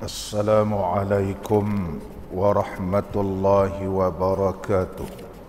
Assalamualaikum warahmatullahi wabarakatuh.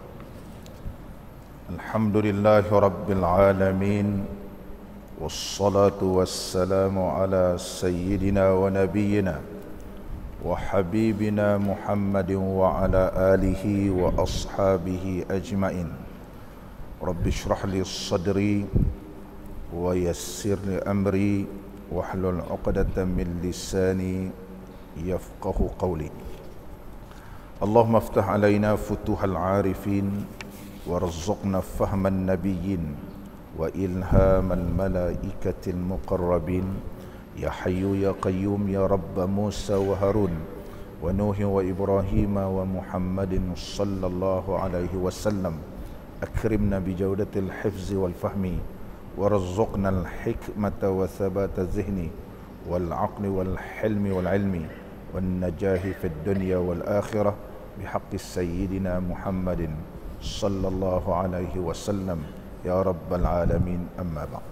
Alhamdulillahi rabbil alamin. Wassalatu wassalamu ala sayyidina wa nabiyyina wa habibina Muhammadin wa ala alihi wa ashabihi ajmain. Rabbi shrah li sadri wa yassir li amri wahlul 'uqdatam min lisani يفقه قولي. اللهم افتح علينا فتوح العارفين وارزقنا فهم النبيين وإلهام الملائكة المقربين يا حي يا قيوم يا رب موسى وهارون ونوح وإبراهيم ومحمد صلى الله عليه وسلم. أكرمنا بجودة الحفظ والفهم وارزقنا الحكمة وثبات الذهن والعقل والحلم والعلم والنجاح في الدنيا والآخرة بحق سيدنا محمد صلى الله عليه وسلم يا رب العالمين. أما بعد.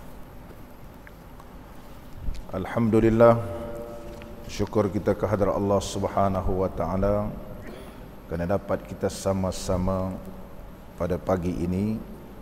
Alhamdulillah, syukur kita kehadrat Allah Subhanahu wa taala kerana dapat kita sama-sama pada pagi ini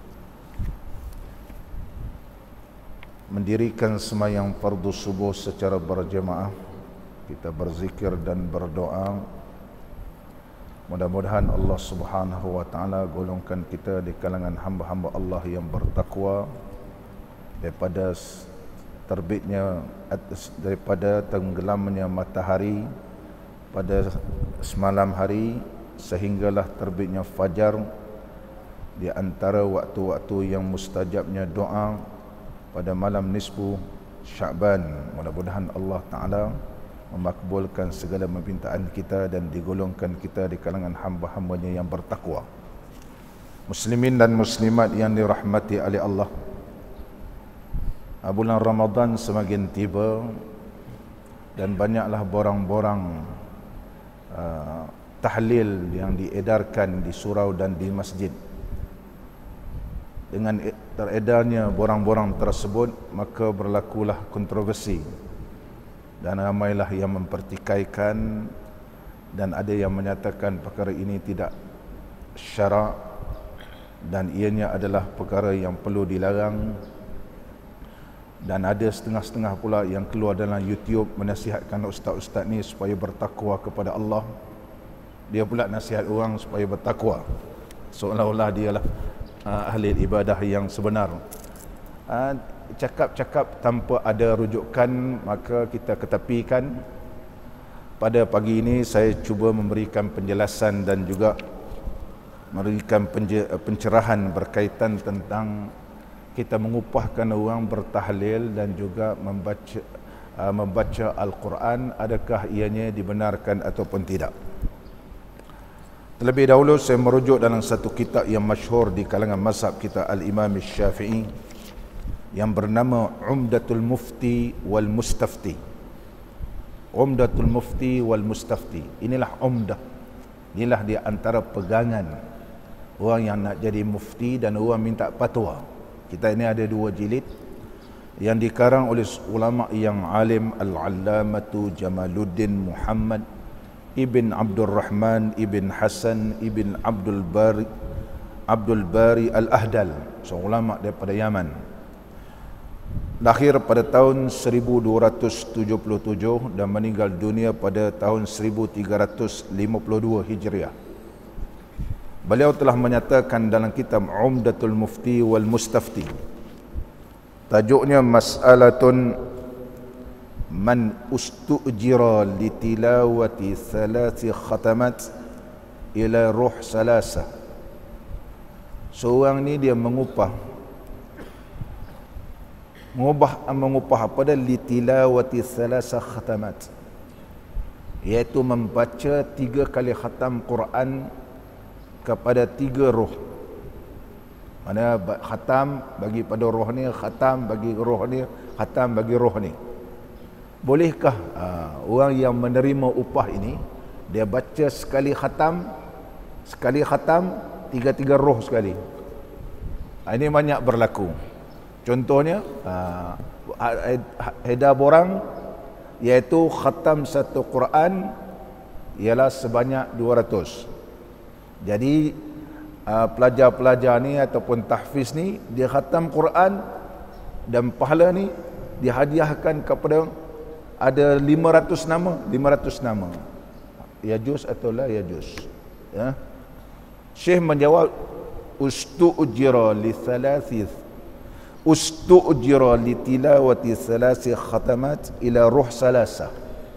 mendirikan sembahyang fardu subuh secara berjemaah. Kita berzikir dan berdoa. Mudah-mudahan Allah Subhanahu wa taala golongkan kita di kalangan hamba-hamba Allah yang bertakwa daripada terbitnya, daripada tenggelamnya matahari pada semalam hari sehinggalah terbitnya fajar, di antara waktu-waktu yang mustajabnya doa pada malam nisfu Sya'ban. Mudah-mudahan Allah Ta'ala memakbulkan segala permintaan kita dan digolongkan kita di kalangan hamba-hambanya yang bertakwa. Muslimin dan muslimat yang dirahmati oleh Allah, bulan Ramadan semakin tiba dan banyaklah borang-borang tahlil yang diedarkan di surau dan di masjid. Dengan teredarnya borang-borang tersebut, maka berlakulah kontroversi dan ramailah yang mempertikaikan, dan ada yang menyatakan perkara ini tidak syarak dan ianya adalah perkara yang perlu dilarang, dan ada setengah-setengah pula yang keluar dalam YouTube menasihatkan ustaz-ustaz ni supaya bertakwa kepada Allah. Dia pula nasihat orang supaya bertakwa, seolah-olah dialah ahli ibadah yang sebenar. Cakap-cakap tanpa ada rujukan maka kita ketepikan. Pada pagi ini saya cuba memberikan penjelasan dan juga memberikan pencerahan berkaitan tentang kita mengupahkan orang bertahlil dan juga membaca Al-Quran, adakah ianya dibenarkan ataupun tidak. Terlebih dahulu saya merujuk dalam satu kitab yang masyhur di kalangan mazhab kita, Al-Imam Syafi'i, yang bernama Umdatul Mufti wal Mustafti. Umdatul Mufti wal Mustafti. Inilah umdah. Inilah di antara pegangan orang yang nak jadi mufti dan orang minta fatwa. Kita ini ada dua jilid yang dikarang oleh ulama yang alim, Al-Allamatu Jamaluddin Muhammad Ibn Abdul Rahman Ibn Hasan Ibn Abdul Bari Al-Ahdal, seorang ulama daripada Yaman. Lahir pada tahun 1277 dan meninggal dunia pada tahun 1352 Hijriah. Beliau telah menyatakan dalam kitab Umdatul Mufti wal Mustafti, tajuknya Mas'alatun man ustujira li tilawati thalathi khatamat ila ruh salasa. Seorang ni dia mengupah pada litilawati thalatha khatamat, iaitu membaca 3 kali khatam Quran kepada 3 roh. Mana khatam bagi pada roh ni, khatam bagi roh ni, khatam bagi roh ni. Bolehkah orang yang menerima upah ini dia baca sekali khatam 3 roh sekali? Ini banyak berlaku. Contohnya, edar borang iaitu khatam satu Quran ialah sebanyak 200. Jadi pelajar-pelajar ni ataupun tahfiz ni, dia khatam Quran dan pahala ni dihadiahkan kepada ada 500 nama, 500 nama. Yajuz atau la yajuz? Ya. Syekh menjawab, ustu'jira li thalathith ustu'jira li tilawati thalathi khatamat ila ruh salasah.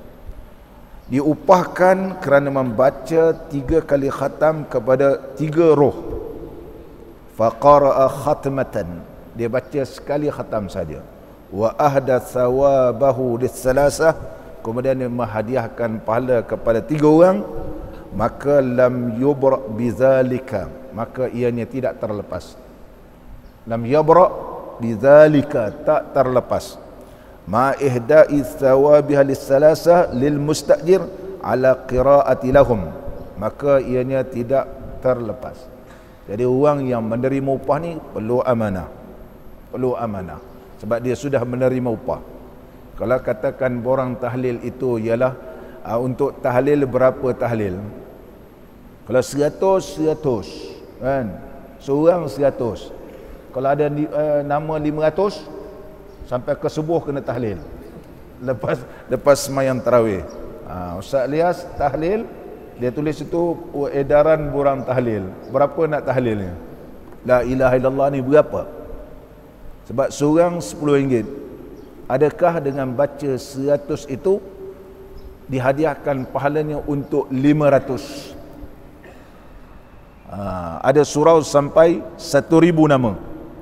Diupahkan kerana membaca 3 kali khatam kepada 3 roh. Faqara'a khatmatan, dia baca sekali khatam saja. Wa ahda thawabahu lis-salasah, kemudian dia menghadiahkan pahala kepada 3 orang. Maka lam yubra bizalika, maka ianya tidak terlepas. Lam yubra bizalika, tak terlepas. Ma ihda'i thawabiha lis-salasah lil mustajir ala qiraati lahum, maka ianya tidak terlepas. Jadi orang yang menerima upah ni perlu amanah. Perlu amanah sebab dia sudah menerima upah. Kalau katakan borang tahlil itu ialah untuk tahlil berapa tahlil? Kalau 100 kan, seorang 100. Kalau ada nama 500, sampai ke subuh kena tahlil. Lepas semayang tarawih. Ustaz Ilyas tahlil, dia tulis itu edaran borang tahlil. Berapa nak tahlilnya? La ilaha illallah ni berapa? Sebab seorang RM10. Adakah dengan baca 100 itu dihadiahkan pahalanya untuk 500? Ada surau sampai 1,000 nama.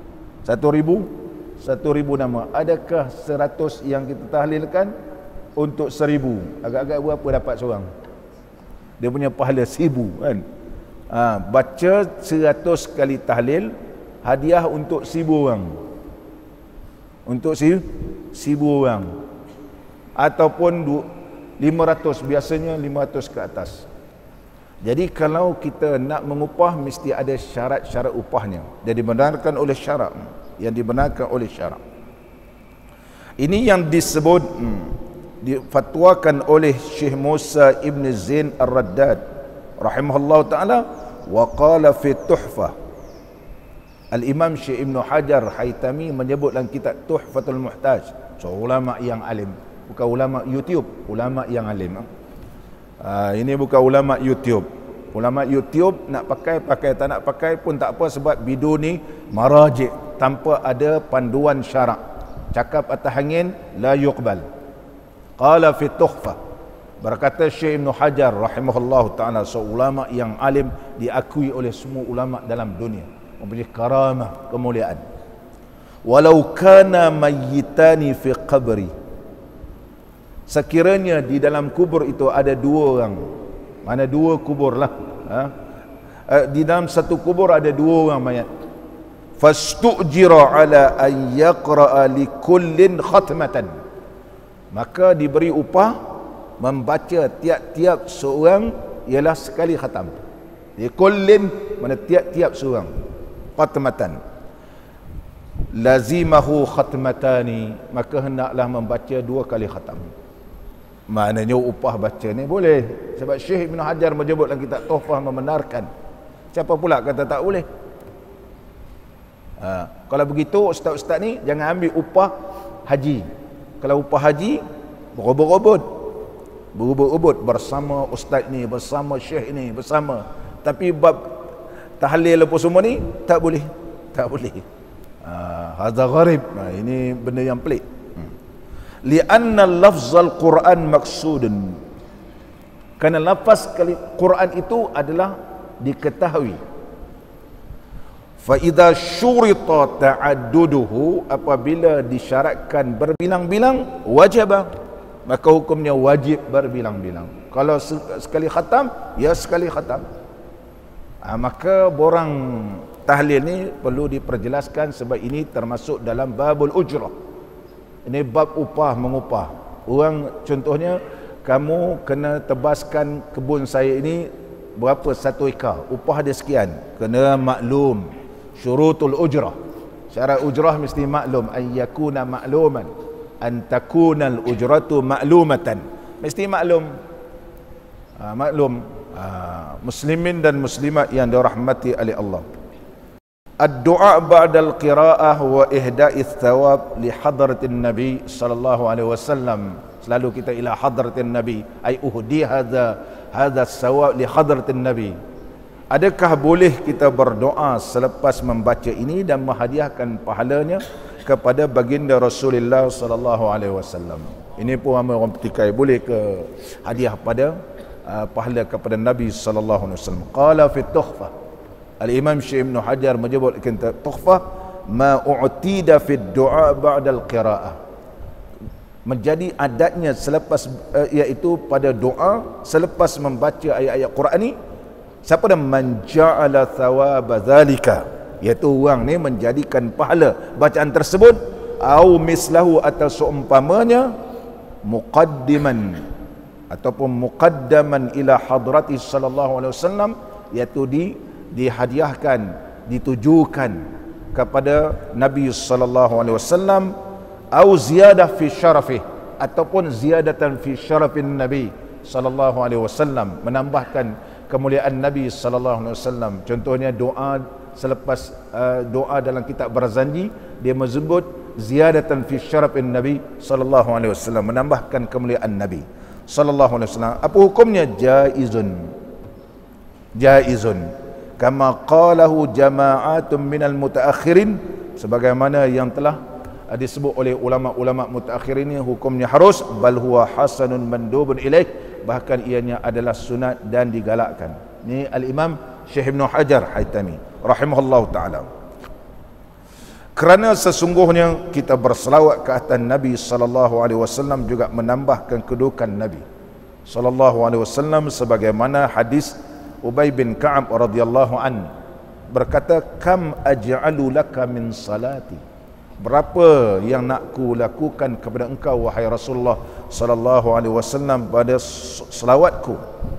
1,000 nama. Adakah 100 yang kita tahlilkan untuk 1,000? Agak-agak berapa dapat seorang? Dia punya pahala 1,000 kan. Baca 100 kali tahlil, hadiah untuk 1,000 orang. Untuk 1,000 orang. Ataupun 500, biasanya 500 ke atas. Jadi kalau kita nak mengupah, mesti ada syarat-syarat upahnya. Jadi dibenarkan oleh syarak. Yang dibenarkan oleh syarak. Ini yang disebut, difatwakan oleh Syekh Musa Ibn Zain Ar-Raddad rahimahullah ta'ala. Wa qala fi tuhfah. Al-Imam Syekh Ibn Hajar Haytami menyebut dalam kitab Tuhfatul Muhtaj. So ulama yang alim, bukan ulama YouTube, ulama yang alim. Ini bukan ulama YouTube. Ulama YouTube nak pakai, tak nak pakai pun tak apa, sebab biduni marajik, tanpa ada panduan syarak. Cakap atas angin la yuqbal. Qala fi tuhfah, berkata Syekh Ibn Hajar rahimahullah ta'ala, seulama yang alim, diakui oleh semua ulama dalam dunia, mempunyai karamah, kemuliaan. Walau kana mayyitani fi qabri, sekiranya di dalam kubur itu ada 2 orang, mana 2 kubur lah, di dalam satu kubur ada 2 orang mayat, fastujira ala an yaqra'a li kullin khatmatan, maka diberi upah membaca tiap-tiap seorang ialah sekali khatam. Di kullin mana tiap-tiap seorang, khatmatan. Lazimahu khatmatani, maka hendaklah membaca 2 kali khatam. Maknanya upah baca ni boleh, sebab Syekh Ibn Hajar menyebut dalam kitab Tuhfah membenarkan. Siapa pula kata tak boleh? Kalau begitu ustaz-ustaz ni jangan ambil upah haji. Kalau upah haji berubut-ubut bersama ustaz ni, bersama syekh ni, bersama, tapi bab tahlil apa semua ni tak boleh. Tak boleh. Hadza gharib. Ini benda yang pelik. Lianna lafzal Quran maksudun, kerana lafaz Quran itu adalah diketahui. Fa idza syurita ta'adduduhu, apabila disyaratkan berbilang-bilang, wajib, maka hukumnya wajib berbilang-bilang. Kalau sekali khatam, ya sekali khatam. Maka borang tahlil ni perlu diperjelaskan, sebab ini termasuk dalam babul ujrah. Ini bab upah mengupah. Orang contohnya, kamu kena tebaskan kebun saya ini berapa 1 ekar, upah dia sekian. Kena maklum syurutul ujrah. Syarat ujrah mesti maklum, ayyakuna makluman. an takunal ujratu ma'lumatan. Mesti maklum. Muslimin dan muslimat yang dirahmati oleh Allah. Ad-du'a ba'dal qira'ah wa ihda'is thawab li hadratin Nabi sallallahu alaihi wasallam. Selalu kita ila hadratin Nabi, ai uhdi hadza thawab li hadratin Nabi. Adakah boleh kita berdoa selepas membaca ini dan menghadiahkan pahalanya kepada baginda Rasulullah sallallahu alaihi wasallam? Ini pun ramai orang petikai, boleh ke hadiah pada pahala kepada Nabi sallallahu alaihi wasallam. Qala fi Tuhfah, Al-Imam Syekh Ibn Hajar menyebut kata Tuhfah, ma u'tida fi du'a ba'da al-qira'ah, menjadi adatnya selepas iaitu pada doa selepas membaca ayat-ayat Quran ni, siapa dah man ja'ala thawaba zalika, iaitu orang ni menjadikan pahala bacaan tersebut, au mislahu atau seumpamanya, muqaddiman ataupun muqaddaman ila hadrati sallallahu alaihi wasallam, iaitu dihadiahkan, ditujukan kepada Nabi sallallahu alaihi wasallam, au ziyadah fi syarafih, ataupun ziyadatan fi syarafin Nabi sallallahu alaihi wasallam, menambahkan kemuliaan Nabi sallallahu alaihi wasallam. Contohnya doa selepas doa dalam kitab Barzanji, dia menyebut ziyadatan fi syarafin Nabi sallallahu alaihi wasallam, menambahkan kemuliaan Nabi sallallahu alaihi wasallam. Apa hukumnya? Jaizun kama qalahu jama'atun minal mutaakhirin, sebagaimana yang telah disebut oleh ulama-ulama mutaakhirin ini, hukumnya harus, bal huwa hasanun mandubun ilaih, bahkan ianya adalah sunat dan digalakkan. Ini Al-Imam Syekh Ibn Hajar Haytami rahimahullah ta'ala. Kerana sesungguhnya kita berselawat ke atas Nabi sallallahu alaihi wasallam juga menambahkan kedudukan Nabi sallallahu alaihi wasallam, sebagaimana hadis Ubay bin Ka'ab radhiyallahu an berkata, kam aj'alu laka min salati, berapa yang nak ku lakukan kepada engkau wahai Rasulullah sallallahu alaihi wasallam pada selawatku,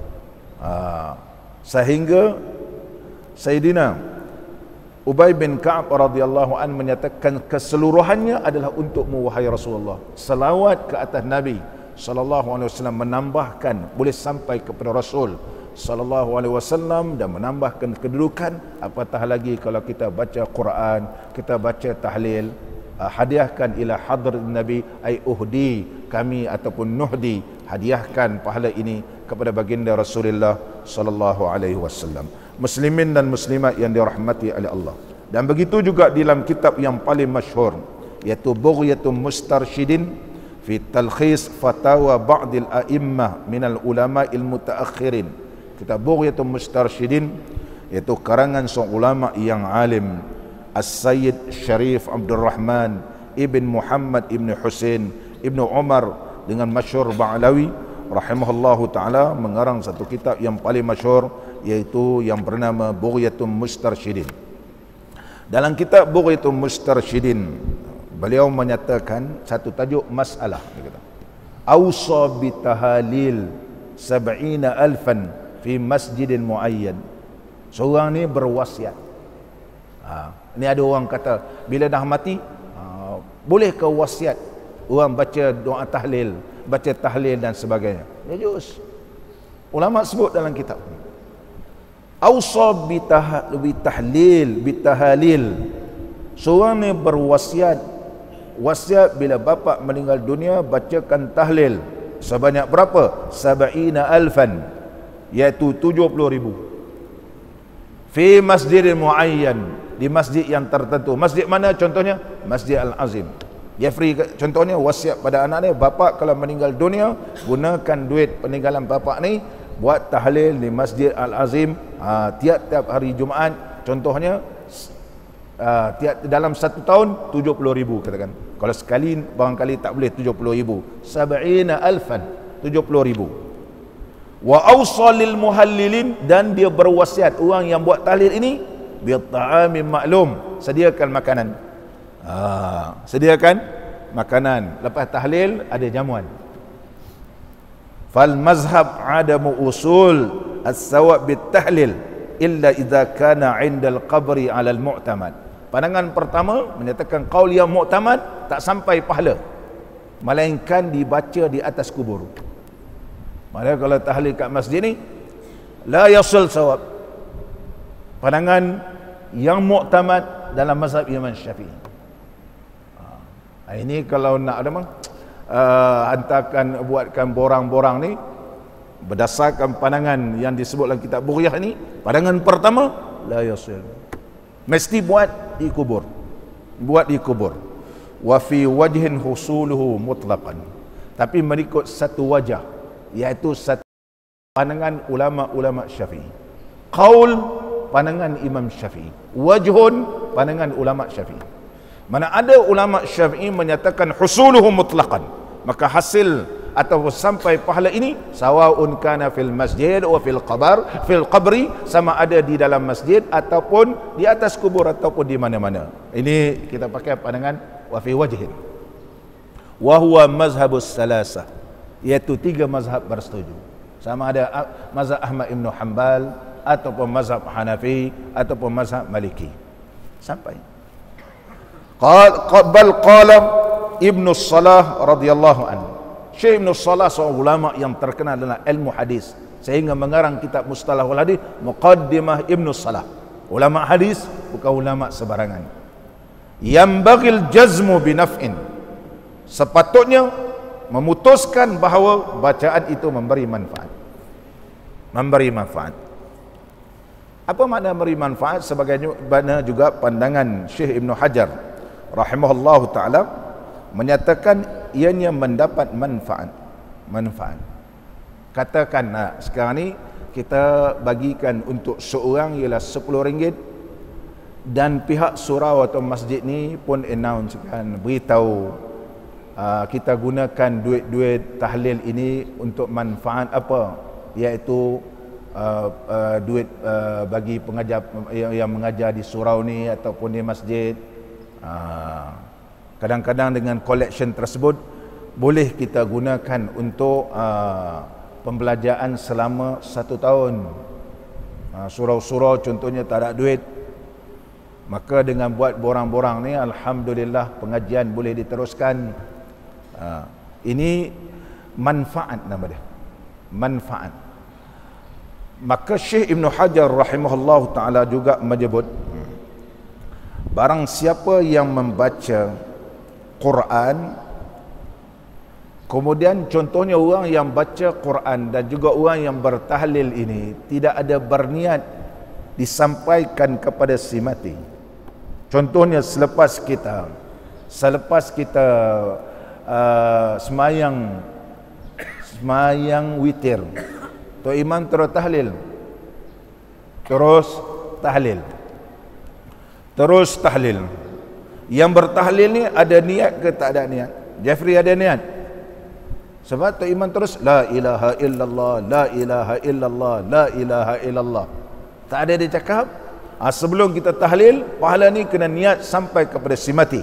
sehingga Sayyidina Ubay bin Ka'ab radhiyallahu an menyatakan keseluruhannya adalah untukmu wahai Rasulullah. Selawat ke atas Nabi sallallahu alaihi wasallam menambahkan, boleh sampai kepada Rasul sallallahu alaihi wasallam dan menambahkan kedudukan, apatah lagi kalau kita baca Quran, kita baca tahlil, hadiahkan ila hadrat Nabi, ai uhdi, kami ataupun nuhdi, hadiahkan pahala ini kepada baginda Rasulullah sallallahu alaihi wasallam. Muslimin dan muslimat yang dirahmati oleh Allah. Dan begitu juga dalam kitab yang paling masyhur, iaitu Bughyatul Mustarsyidin fi talkhis fatawa ba'dil a'immah minal ulama'il mutaakhirin. Kitab Bughyatul Mustarsyidin iaitu karangan seorang ulama yang alim, As-Sayyid Syarif Abdul Rahman Ibn Muhammad Ibn Husain Ibn Umar dengan masyhur Ba'lawi rahimahullahu ta'ala, mengarang satu kitab yang paling masyhur, iaitu yang bernama Bughyatul Mustarsyidin. Dalam kitab Bughyatul Mustarsyidin, beliau menyatakan satu tajuk masalah, dia kata, awsa bitahalil 70,000 fi masjidin muayyan. Seorang ni berwasiat. Ni ada orang kata, bila dah mati, boleh ke wasiat orang baca doa tahlil, baca tahlil dan sebagainya? Ya juz. Ulama sebut dalam kitab, awsa bitahalil, seorang ni berwasiat, wasiat bila bapa meninggal dunia bacakan tahlil sebanyak berapa? 70,000, iaitu 70,000 fi masjidin muayyan, di masjid yang tertentu. Masjid mana contohnya? Masjid Al-Azim. Jeffrey contohnya wasiat pada anak ni, bapa kalau meninggal dunia gunakan duit peninggalan bapa ni buat tahlil di Masjid Al-Azim tiap-tiap hari Jumaat, contohnya dalam satu tahun 70,000 katakan. Kalau sekali barangkali tak boleh 70,000, 70,000, 70,000. Wa awsalil muhallilin, dan dia berwasiat orang yang buat tahlil ini bi ta'amin maklum, sediakan makanan. Sediakan makanan, lepas tahlil ada jamuan. Fal mazhab adamu usul as-sawab bit tahlil illa idza kana 'indal qabri 'ala al-mu'tamad. Pandangan pertama menyatakan qaul yang mu'tamad tak sampai pahala. melainkan dibaca di atas kubur. Maknanya kalau tahlil kat masjid ni la yasil sawab, pandangan yang muktamad dalam mazhab Imam Syafi'i. Ini kalau nak ada hantarkan, buatkan borang-borang ni berdasarkan pandangan yang disebut dalam kitab Bughyah ni, pandangan pertama la yasil, mesti buat di kubur, buat di kubur. Wa fi wajhin husuluhu mutlaqan, tapi mengikut satu wajah, iaitu satu pandangan ulama-ulama Syafi'i. Qaul, pandangan Imam Syafi'i. Wajhun, pandangan ulama Syafi'i. Mana ada ulama Syafi'i menyatakan husuluhu mutlaqan, maka hasil atau sampai pahala ini sawaun kana fil masjid wa fil qabri, sama ada di dalam masjid ataupun di atas kubur ataupun di mana-mana. Ini kita pakai pandangan wa fi wajhin. Wa huwa mazhabus salasah, iaitu 3 mazhab bersetuju. Sama ada mazhab Ahmad Ibn Hanbal ataupun mazhab Hanafi ataupun mazhab Maliki. Sampai bal qala Ibnu Salah radhiyallahu anhu. Syekh Ibnu Salah seorang ulama yang terkenal dalam ilmu hadis, sehingga mengarang kitab Mustalahul Hadis, Muqaddimah Ibnu Salah. Ulama hadis bukan ulama sebarangan. Yambagil jazmu binaf'in, sepatutnya memutuskan bahawa bacaan itu memberi manfaat. Memberi manfaat. Apa makna memberi manfaat? Sebagaimana juga pandangan Syekh Ibnu Hajar rahimahullahu ta'ala menyatakan ianya mendapat manfaat. Katakan sekarang ni kita bagikan untuk seorang ialah RM10, dan pihak surau atau masjid ni pun announcekan, beritahu kita gunakan duit-duit tahlil ini untuk manfaat apa, iaitu duit bagi pengajar yang mengajar di surau ni ataupun di masjid. Kadang-kadang dengan collection tersebut boleh kita gunakan untuk pembelajaran selama 1 tahun. Surau-surau contohnya tak ada duit, maka dengan buat borang-borang ni alhamdulillah pengajian boleh diteruskan. Ini manfaat nama dia, manfaat. Maka Syekh Ibnu Hajar rahimahullah ta'ala juga menyebut, barang siapa yang membaca Quran, kemudian contohnya orang yang baca Quran dan juga orang yang bertahlil ini tidak ada berniat disampaikan kepada si mati. Contohnya selepas kita semayang witir, Tok Imam terus tahlil. Yang bertahlil ni ada niat ke tak ada niat? Jeffrey ada niat. Sebab Tok Imam terus la ilaha illallah, la ilaha illallah, la ilaha illallah. Tak ada dia cakap sebelum kita tahlil, pahala ni kena niat sampai kepada si mati.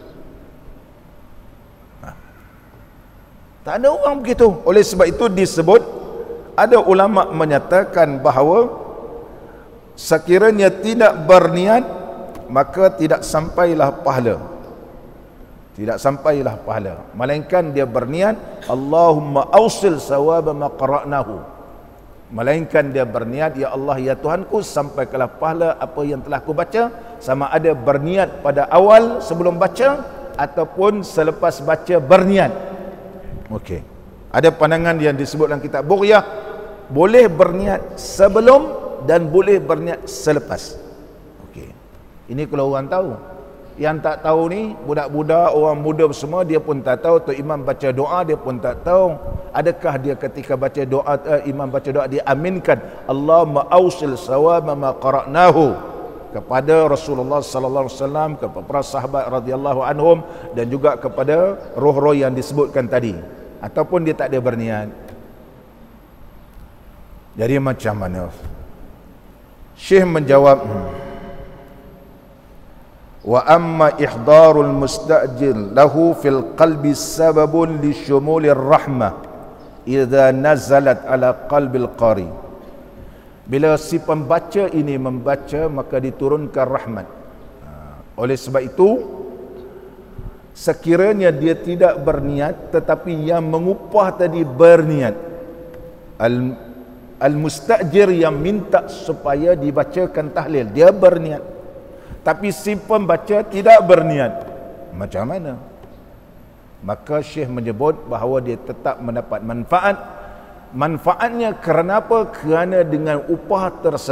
Tak ada orang begitu. Oleh sebab itu disebut, ada ulama menyatakan bahawa sekiranya tidak berniat, maka tidak sampailah pahala. Tidak sampailah pahala. Melainkan dia berniat, Allahumma awsil sawaba ma qara'nahu. Melainkan dia berniat, ya Allah ya Tuhanku, sampaikanlah pahala apa yang telah aku baca, sama ada berniat pada awal sebelum baca ataupun selepas baca berniat. Okey. Ada pandangan yang disebut dalam kitab Bughyah, boleh berniat sebelum dan boleh berniat selepas. Okey. Ini kalau orang tahu. Yang tak tahu ni, budak-budak, orang muda semua, dia pun tak tahu. Tok Imam baca doa, dia pun tak tahu. Adakah dia ketika baca doa, Imam baca doa, dia aminkan Allahumma awsil sawaba ma qara'nahu kepada Rasulullah sallallahu alaihi wasallam, kepada para sahabat radhiyallahu anhum, dan juga kepada roh-roh yang disebutkan tadi, ataupun dia tak ada berniat. Jadi macam mana? Syekh menjawab, wa amma ihdarul mustajil lahu fil qalbi sababun li syumulir rahmah idza nazalat ala qalbil qari. Bila si pembaca ini membaca, maka diturunkan rahmat. Oleh sebab itu sekiranya dia tidak berniat tetapi yang mengupah tadi berniat. Al-mustajir yang minta supaya dibacakan tahlil, dia berniat, tapi si pembaca tidak berniat, macam mana? Maka Syekh menyebut bahawa dia tetap mendapat manfaat. Manfaatnya kerana apa? Kerana dengan upah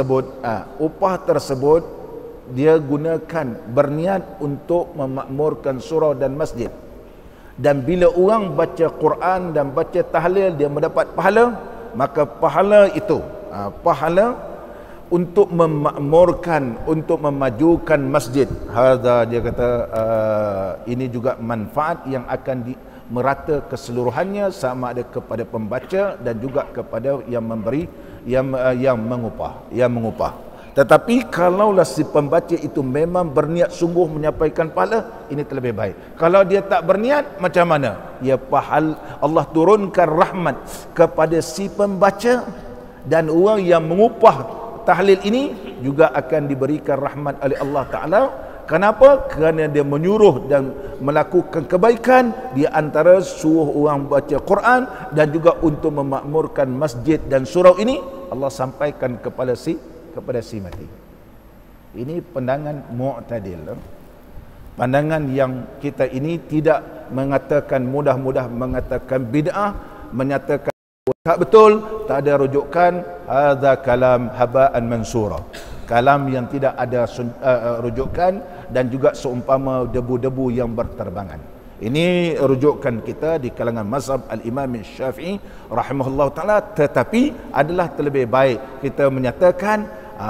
tersebut dia gunakan berniat untuk memakmurkan surau dan masjid. Dan bila orang baca Quran dan baca tahlil, dia mendapat pahala. Maka pahala itu pahala untuk memakmurkan, untuk memajukan masjid. Hadza, dia kata ini juga manfaat yang akan merata keseluruhannya, sama ada kepada pembaca dan juga kepada yang memberi, yang mengupah. Tetapi kalaulah si pembaca itu memang berniat sungguh menyampaikan pahala, ini terlebih baik. Kalau dia tak berniat, macam mana? Ya, Allah turunkan rahmat kepada si pembaca, dan orang yang mengupah tahlil ini juga akan diberikan rahmat oleh Allah Ta'ala. Kenapa? Kerana dia menyuruh dan melakukan kebaikan, di antara suruh orang baca Quran dan juga untuk memakmurkan masjid dan surau ini, Allah sampaikan kepada si mati. Ini pandangan mu'tadil. Pandangan yang kita ini tidak mengatakan, mudah-mudah mengatakan bid'ah, menyatakan tak betul, tak ada rujukan. Hadza kalam haba'an mansura, kalam yang tidak ada rujukan, dan juga seumpama debu-debu yang berterbangan. Ini rujukan kita di kalangan mazhab al-Imam Syafi'i rahimahullah ta'ala. Tetapi adalah terlebih baik kita menyatakan,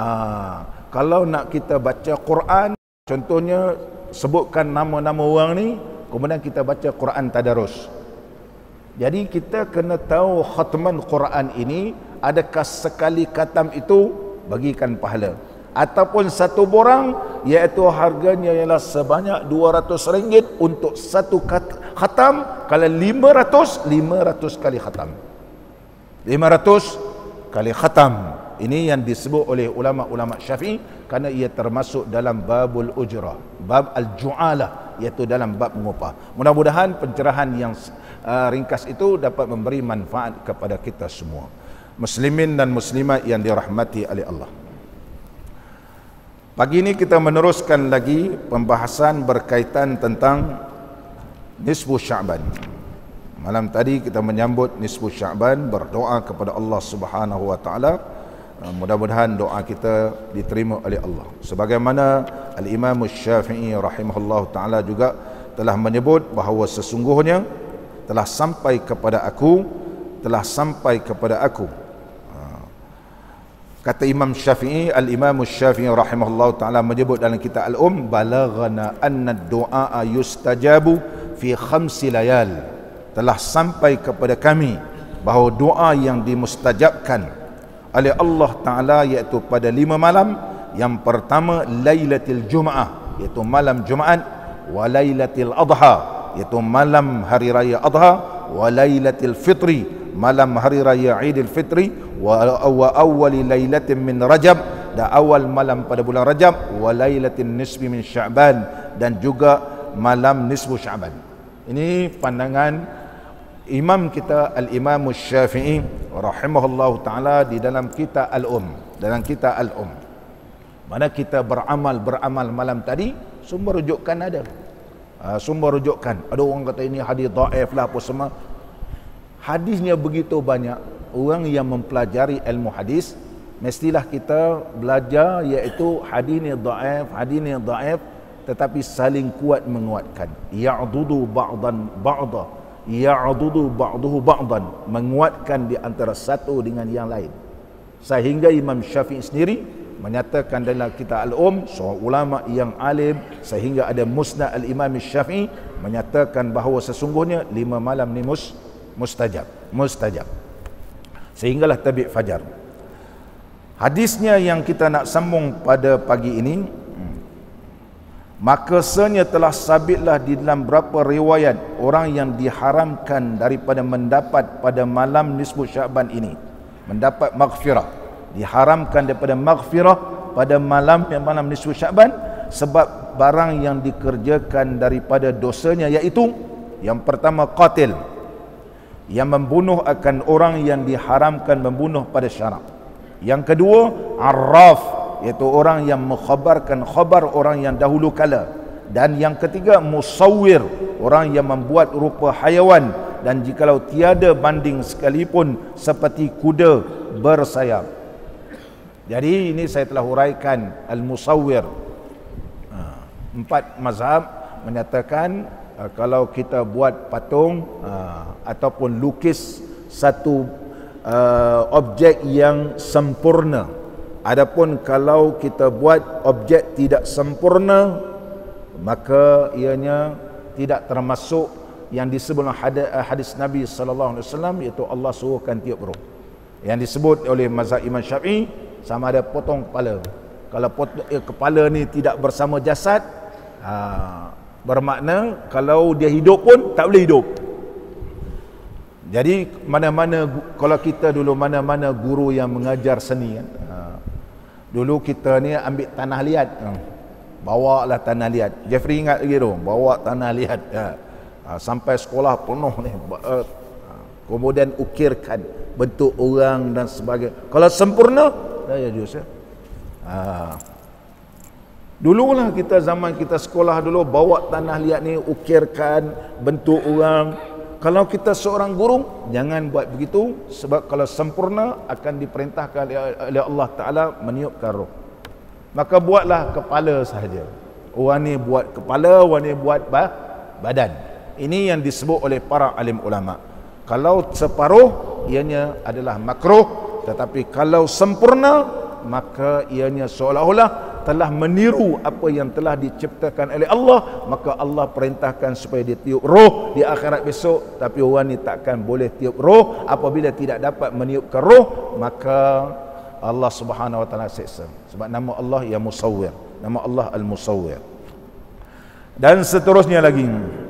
kalau nak kita baca Quran, contohnya sebutkan nama-nama orang ni, kemudian kita baca Quran tadarus. Jadi kita kena tahu khatman Quran ini, adakah sekali khatam itu bagikan pahala, ataupun satu borang, iaitu harganya ialah sebanyak RM200 untuk satu khatam. Kalau 500 kali khatam, 500 kali khatam. Ini yang disebut oleh ulama-ulama Syafi'i, kerana ia termasuk dalam babul ujrah, bab al-ju'alah, iaitu dalam bab mengupah. Mudah-mudahan pencerahan yang ringkas itu dapat memberi manfaat kepada kita semua, muslimin dan muslimat yang dirahmati oleh Allah. Pagi ini kita meneruskan lagi pembahasan berkaitan tentang nisfu Sya'ban. Malam tadi kita menyambut nisfu Sya'ban, berdoa kepada Allah Subhanahu wa taala. Mudah-mudahan doa kita diterima oleh Allah. Sebagaimana Al-Imam Syafi'i rahimahullah ta'ala juga telah menyebut bahawa sesungguhnya telah sampai kepada aku, kata Imam Syafi'i, Al-Imam Syafi'i rahimahullah ta'ala menyebut dalam kitab balaghana anna ad-du'a yustajabu fi 5 layal. Telah sampai kepada kami bahawa doa yang dimustajabkan oleh Allah Ta'ala iaitu pada 5 malam. Yang pertama, Lailatul Jum'ah, iaitu malam Jumaat, wa Lailatul Adha, iaitu malam hari raya Adha, wa Lailatul Fitri, malam hari raya Idul Fitri, wa awwali lailatin min Rajab, dan awal malam pada bulan Rajab, wa Lailatul Nisfi min Sya'ban, dan juga malam nisfu Sya'ban. Ini pandangan Imam kita Al-Imam Syafi'i rahimahullah ta'ala di dalam kitab dalam kitab mana kita beramal malam tadi, sumber rujukan ada. Sumber rujukan, ada orang kata ini hadis dhaif lah apa semua. Hadisnya begitu banyak. Orang yang mempelajari ilmu hadis, mestilah kita belajar iaitu hadis ni dhaif, tetapi saling kuat menguatkan. Ya'dudu ba'dan ba'da, ya'dudu ba'duhu ba'dan, menguatkan di antara satu dengan yang lain. Sehingga Imam Syafi'i sendiri menyatakan dalam kitab seorang ulama yang alim, sehingga ada Musnad al-Imam Syafi'i menyatakan bahawa sesungguhnya 5 malam ni mustajab. Sehinggalah terbit fajar. Hadisnya yang kita nak sambung pada pagi ini, maka sebenarnya telah sabitlah di dalam berapa riwayat orang yang diharamkan daripada mendapat pada malam nisfu Sya'ban ini, mendapat maghfirah, diharamkan daripada maghfirah pada malam nisfu Sya'ban, sebab barang yang dikerjakan daripada dosanya, iaitu yang pertama qatil, yang membunuh akan orang yang diharamkan membunuh pada syarak. Yang kedua arraf, iaitu orang yang mengkhabarkan khabar orang yang dahulu kala. Dan yang ketiga musawwir, orang yang membuat rupa haiwan dan jikalau tiada banding sekalipun seperti kuda bersayap. Jadi ini saya telah huraikan al-musawwir. Empat mazhab menyatakan kalau kita buat patung ataupun lukis satu objek yang sempurna. Adapun kalau kita buat objek tidak sempurna, maka ianya tidak termasuk yang disebut hadis Nabi sallallahu alaihi wasallam, iaitu Allah suruhkan tiup roh. Yang disebut oleh mazhab Imam Syafi'i sama ada potong kepala. Kalau kepala ni tidak bersama jasad, bermakna kalau dia hidup pun tak boleh hidup. Jadi mana-mana, kalau kita dulu mana-mana guru yang mengajar seni kan, dulu kita ni ambil tanah liat, bawa lah tanah liat. Jeffrey ingat lagi tu, bawa tanah liat sampai sekolah penuh ni, kemudian ukirkan bentuk orang dan sebagainya. Kalau sempurna dah ya jus ya. Dulu lah kita, zaman kita sekolah dulu, bawa tanah liat ni, ukirkan bentuk orang. Kalau kita seorang guru, jangan buat begitu, sebab kalau sempurna akan diperintahkan oleh Allah Ta'ala meniupkan roh. Maka buatlah kepala sahaja. Orang ni buat kepala, orang ni buat badan. Ini yang disebut oleh para alim ulama. Kalau separuh, ianya adalah makruh. Tetapi kalau sempurna, maka ianya seolah-olah telah meniru apa yang telah diciptakan oleh Allah. Maka Allah perintahkan supaya dia tiup roh di akhirat besok. Tapi orang ni takkan boleh tiup roh. Apabila tidak dapat meniupkan roh, maka Allah Subhanahu wa taala seksa. Sebab nama Allah yang musawwir, nama Allah al-musawwir. Dan seterusnya lagi,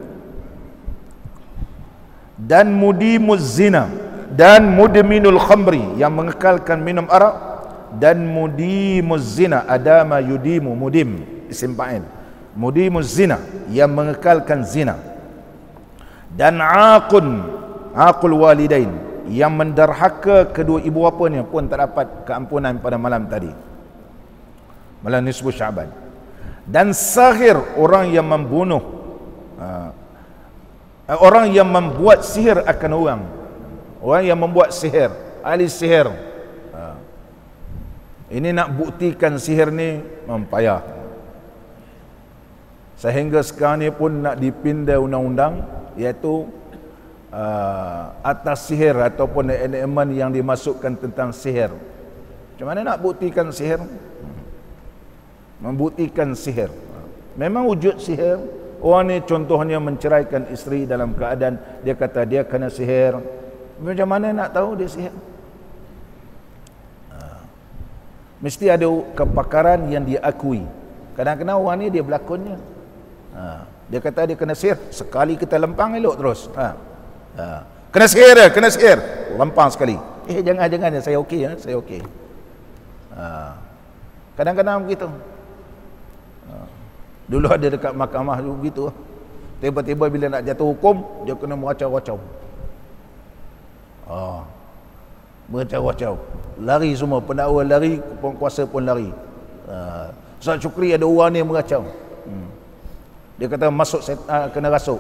dan mudimuz zina, dan mudminul khamri, yang mengekalkan minum arak, dan mudimuz zina, adama yudimu, mudim isim fa'il, mudimuz zina, yang mengekalkan zina, dan aqul walidain, yang menderhaka kedua ibu bapanya pun tak dapat keampunan pada malam tadi, malam nisfu Syaban. Dan sahir, orang yang membunuh, orang yang membuat sihir akan orang yang membuat sihir, ahli sihir. Ini nak buktikan sihir ni mempayah, sehingga sekarang ni pun nak dipindah undang-undang, iaitu atas sihir ataupun elemen yang dimasukkan tentang sihir. Macam mana nak buktikan sihir? Membuktikan sihir. Memang wujud sihir. Orang ni contohnya menceraikan isteri dalam keadaan dia kata dia kena sihir. Macam mana nak tahu dia sihir? Mesti ada kepakaran yang diakui. Kadang-kadang orang ni dia berlakonnya, dia kata dia kena sihir, sekali kita lempang elok terus. Kena sihir, lempang sekali. Jangan, saya okey ya, saya okey. Kadang-kadang begitu. Dulu ada dekat mahkamah begitu. Tiba-tiba bila nak jatuh hukum, dia kena meracau-racau. Meracau-racau. Lari semua, pendakwa lari, penguasa pun lari. Ustaz Syukri ada orang ni meracau. Dia kata masuk kena rasuk.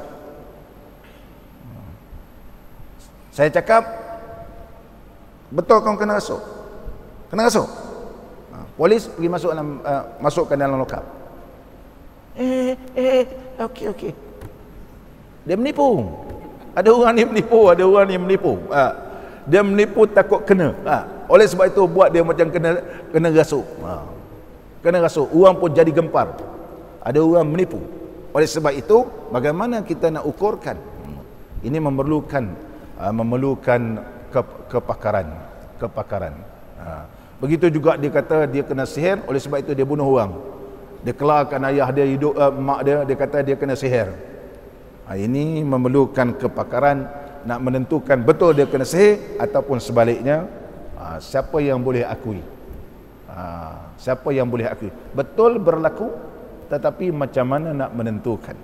Saya cakap, betul kau kena rasuk? Kena rasuk? Polis pergi masukkan dalam lokap. Okey. Dia menipu. Ada orang ni menipu, ada orang ni menipu. Dia menipu takut kena. Oleh sebab itu buat dia macam kena rasuk. Kena rasuk. Orang pun jadi gempar. Ada orang menipu. Oleh sebab itu, bagaimana kita nak ukurkan? Ini memerlukan kepakaran. Begitu juga dia kata dia kena sihir, oleh sebab itu dia bunuh orang. Dia kelarkan ayah dia hidup, mak dia kata dia kena sihir. Ini memerlukan kepakaran nak menentukan betul dia kena sihir ataupun sebaliknya. Siapa yang boleh akui? Siapa yang boleh akui? Betul berlaku, tetapi macam mana nak menentukan.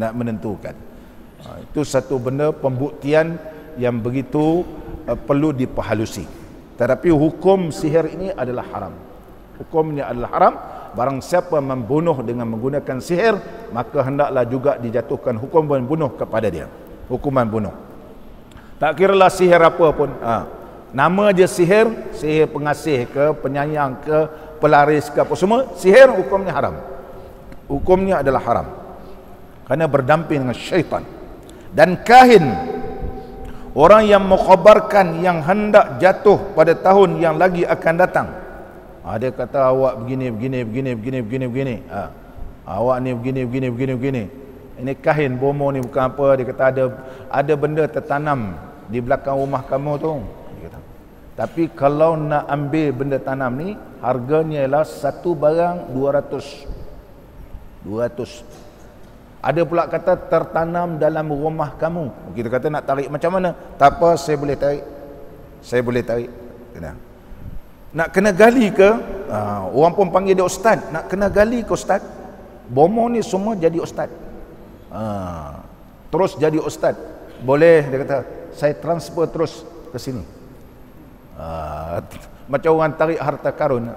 Itu satu benda pembuktian yang begitu perlu diperhalusi. Tetapi hukum sihir ini adalah haram. Hukumnya adalah haram. Barang siapa membunuh dengan menggunakan sihir, maka hendaklah juga dijatuhkan hukuman bunuh kepada dia. Hukuman bunuh. Tak kiralah sihir apa pun. Nama je sihir, sihir pengasih ke, penyayang ke, pelaris ke, apa semua, sihir hukumnya haram. Hukumnya adalah haram. Kerana berdamping dengan syaitan. Dan kahin, orang yang mengkhabarkan yang hendak jatuh pada tahun yang lagi akan datang. Dia kata awak begini. Awak ni begini. Ini kahin bomo ni bukan apa. Dia kata ada benda tertanam di belakang rumah kamu tu. Dia kata. Tapi kalau nak ambil benda tanam ni, harganya ialah satu barang 200. Ada pula kata tertanam dalam rumah kamu. Kita kata nak tarik macam mana? Tak apa, saya boleh tarik. Nak kena gali ke? Orang pun panggil dia ustaz. Nak kena gali ke ustaz? Bomo ni semua jadi ustaz. Terus jadi ustaz. Boleh, dia kata, saya transfer terus ke sini. Macam orang tarik harta karun.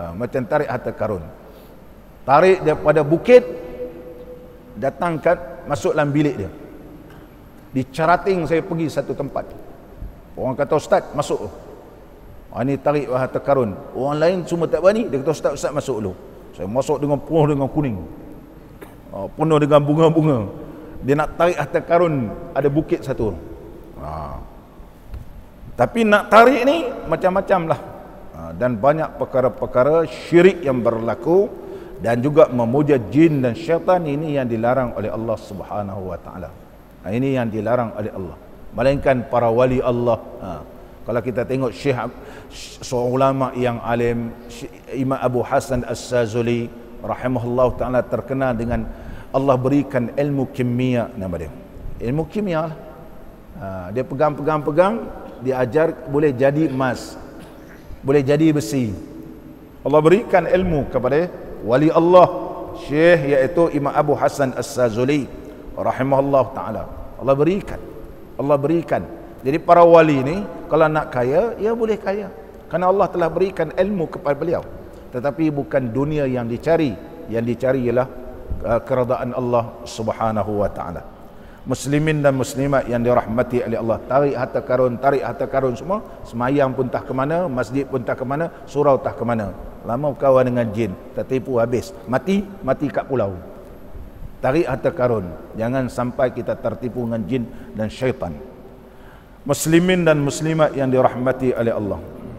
Tarik daripada bukit, datangkan, masuk dalam bilik dia. Di Carating saya pergi satu tempat. Orang kata ustaz, masuk. Ini tarik harta karun. Orang lain semua tak berani. Dia kata ustaz masuk dulu. Saya masuk dengan penuh dengan kuning. Penuh dengan bunga-bunga. Dia nak tarik harta karun, ada bukit satu. Tapi nak tarik ni macam-macam lah. Dan banyak perkara-perkara syirik yang berlaku. Dan juga memuja jin dan syaitan, ini yang dilarang oleh Allah Subhanahu wa taala. Ini yang dilarang oleh Allah. Melainkan para wali Allah. Kalau kita tengok seorang ulama yang alim, Imam Abu Hasan As-Sazuli rahimahullah taala, terkenal dengan Allah berikan ilmu kimia, nama dia. Ilmu kimia lah. Dia pegang, dia ajar boleh jadi emas, boleh jadi besi. Allah berikan ilmu kepada wali Allah Syekh, iaitu Imam Abu Hasan As-Sazuli rahimahullah taala. Allah berikan. Jadi para wali ni kalau nak kaya, ya boleh kaya, kerana Allah telah berikan ilmu kepada beliau. Tetapi bukan dunia yang dicari. Yang dicari ialah keredaan Allah Subhanahu wa taala. Muslimin dan muslimat yang dirahmati oleh Allah, tarik harta karun semua, semayang pun tak ke mana, masjid pun tak ke mana, surau tak ke mana. Lama berkawan dengan jin, tertipu habis, mati kat pulau. Tarik harta karun. Jangan sampai kita tertipu dengan jin dan syaitan. Muslimin dan muslimat yang dirahmati oleh Allah.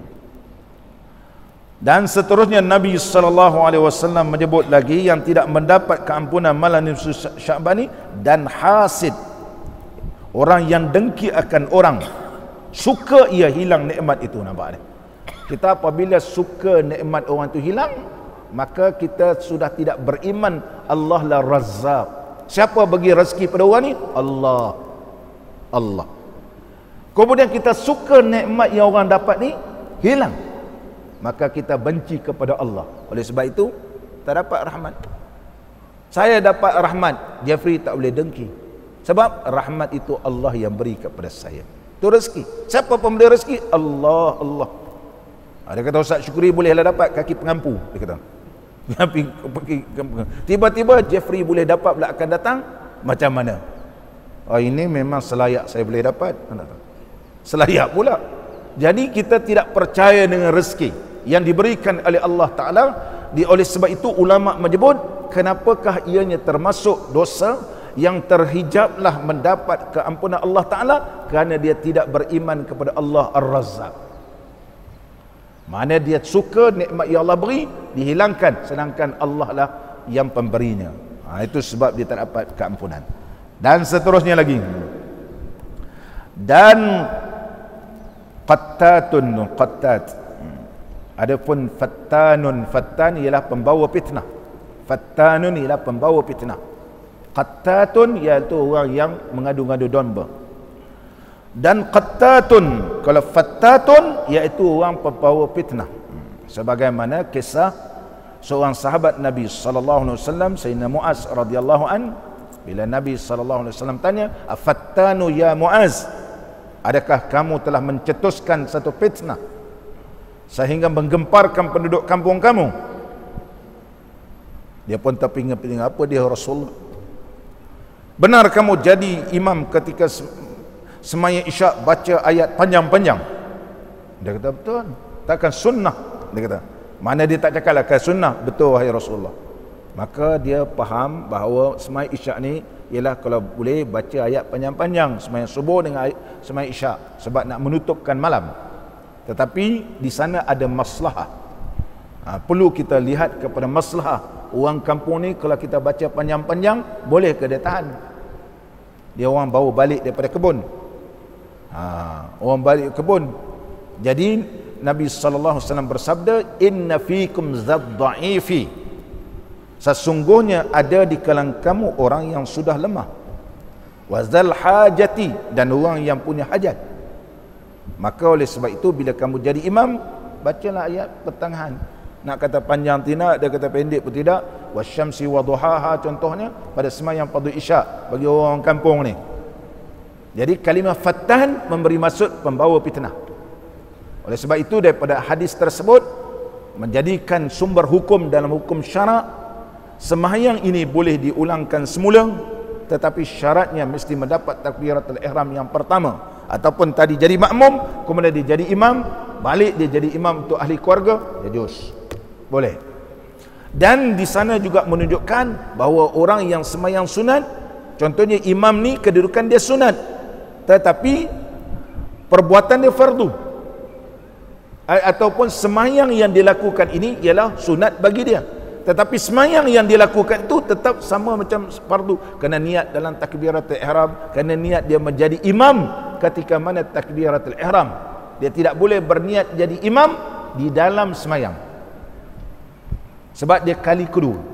Dan seterusnya Nabi SAW menyebut lagi yang tidak mendapat keampunan malam Sya'ban dan hasid, orang yang dengki akan orang, suka ia hilang nikmat itu. Nampak ni? Kita apabila suka nikmat orang itu hilang, maka kita sudah tidak beriman. Allah la Razzaq. Siapa bagi rezeki pada orang ni? Allah. Kemudian kita suka nikmat yang orang dapat ni hilang, maka kita benci kepada Allah. Oleh sebab itu tak dapat rahmat. Saya dapat rahmat, Jeffrey tak boleh dengki. Sebab rahmat itu Allah yang beri kepada saya. Itu rezeki. Siapa pemberi rezeki? Allah. Dia kata Ustaz Syukri bolehlah dapat kaki pengampu. Dia kata tiba-tiba Jeffrey boleh dapat pula akan datang. Macam mana? Ini memang selayak saya boleh dapat. Selayak pula. Jadi kita tidak percaya dengan rezeki yang diberikan oleh Allah Ta'ala. Oleh sebab itu ulama menyebut, kenapakah ianya termasuk dosa yang terhijablah mendapat keampunan Allah Ta'ala? Kerana dia tidak beriman kepada Allah Ar-Razzaq. Mana dia suka nikmat yang Allah beri dihilangkan, sedangkan Allah lah yang pemberinya. Itu sebab dia tak dapat keampunan. Dan seterusnya lagi. Dan qattat. Adapun fattan ialah pembawa fitnah. Fattanun ialah pembawa fitnah. Qattatun iaitu orang yang mengadu-ngadu domba. Dan qattatun, kalau fattatun iaitu orang pembawa fitnah. Sebagaimana kisah seorang sahabat Nabi sallallahu alaihi wasallam, Sayyidina Muaz radhiyallahu an, bila Nabi sallallahu alaihi wasallam tanya, "Afattanu ya Muaz? Adakah kamu telah mencetuskan satu fitnah sehingga menggemparkan penduduk kampung kamu?" Dia pun terpinga-pinga, "Apa dia Rasulullah? Benar kamu jadi imam ketika semaya isyak baca ayat panjang-panjang?" Dia kata, "Betul. Takkan sunnah?" Dia kata. Mana dia tak cakap lah kan sunnah? "Betul wahai Rasulullah." Maka dia faham bahawa semaya isyak ni ialah kalau boleh baca ayat panjang-panjang semaya subuh dengan semaya isyak, sebab nak menutupkan malam. Tetapi di sana ada maslahah. Perlu kita lihat kepada maslahah. Orang kampung ni kalau kita baca panjang-panjang, boleh ke dia tahan? Dia orang bawa balik daripada kebun. Orang balik kebun. Jadi Nabi sallallahu alaihi wasallam bersabda, "Inna fikum zadda'ifi." Sesungguhnya ada di kalangan kamu orang yang sudah lemah. Wazal hajati, dan orang yang punya hajat. Maka oleh sebab itu bila kamu jadi imam, bacalah ayat pertengahan. Nak kata panjang tidak, dia kata pendek pun tidak. Wasyamsi waduhaha contohnya pada sembahyang fardu isyak bagi orang kampung ni. Jadi kalimah fattan memberi maksud pembawa fitnah. Oleh sebab itu daripada hadis tersebut menjadikan sumber hukum dalam hukum syarak, sembahyang ini boleh diulangkan semula, tetapi syaratnya mesti mendapat takbiratul ihram yang pertama, ataupun tadi jadi makmum kemudian dia jadi imam, balik dia jadi imam untuk ahli keluarga, dia juz. Boleh. Dan di sana juga menunjukkan bahawa orang yang sembahyang sunat, contohnya imam ni kedudukan dia sunat, tetapi perbuatan dia fardu, ataupun sembahyang yang dilakukan ini ialah sunat bagi dia, tetapi sembahyang yang dilakukan itu tetap sama macam fardu, kena niat dalam takbiratul ihram, kena niat dia menjadi imam ketika mana takbiratul ihram. Dia tidak boleh berniat jadi imam di dalam sembahyang, sebab dia kali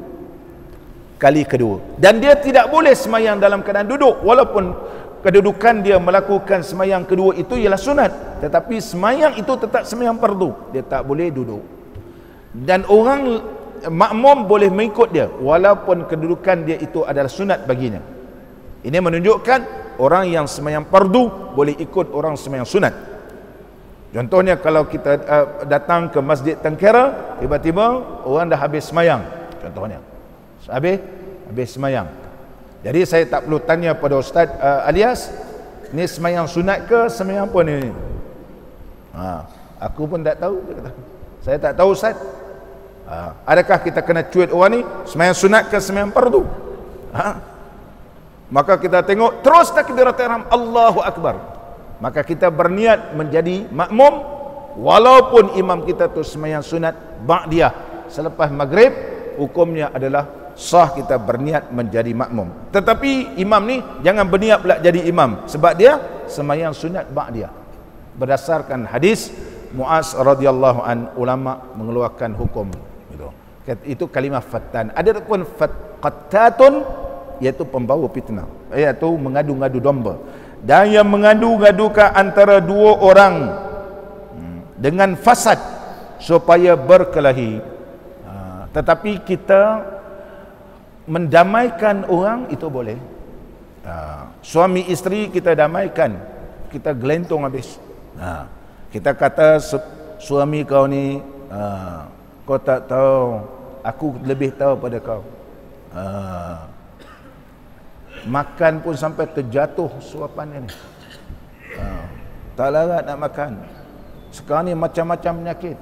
kedua, dan dia tidak boleh sembahyang dalam keadaan duduk, walaupun kedudukan dia melakukan sembahyang kedua itu ialah sunat, tetapi sembahyang itu tetap sembahyang fardu, dia tak boleh duduk. Dan orang makmum boleh mengikut dia walaupun kedudukan dia itu adalah sunat baginya. Ini menunjukkan orang yang sembahyang fardu boleh ikut orang sembahyang sunat. Contohnya kalau kita datang ke Masjid Tengkera, tiba-tiba orang dah habis sembahyang, contohnya habis sembahyang. Jadi saya tak perlu tanya pada Ustaz Alias, ni sembahyang sunat ke sembahyang apa ni? Aku pun tak tahu. Saya tak tahu Ustaz. Adakah kita kena cuit orang ni sembahyang sunat ke sembahyang fardu? Maka kita tengok terus takbiratul ihram, Allahu Akbar. Maka kita berniat menjadi makmum walaupun imam kita tu sembahyang sunat ba'diyah selepas maghrib, hukumnya adalah sah kita berniat menjadi makmum. Tetapi imam ni jangan berniat pula jadi imam, sebab dia sembahyang sunat ba'diyah. Berdasarkan hadis Muaz radhiyallahu an, ulama mengeluarkan hukum itu. Itu kalimah fattan. Ada pun qattatun, iaitu pembawa fitnah, iaitu mengadu-ngadu domba. Dan yang mengadu-ngadukan antara dua orang dengan fasad supaya berkelahi. Tetapi kita mendamaikan orang itu boleh. Suami isteri kita damaikan, kita gelentong habis. Kita kata suami kau ni, kau tak tahu, aku lebih tahu pada kau. Makan pun sampai terjatuh suapannya ni. Tak larat nak makan. Sekarang ni macam-macam penyakit.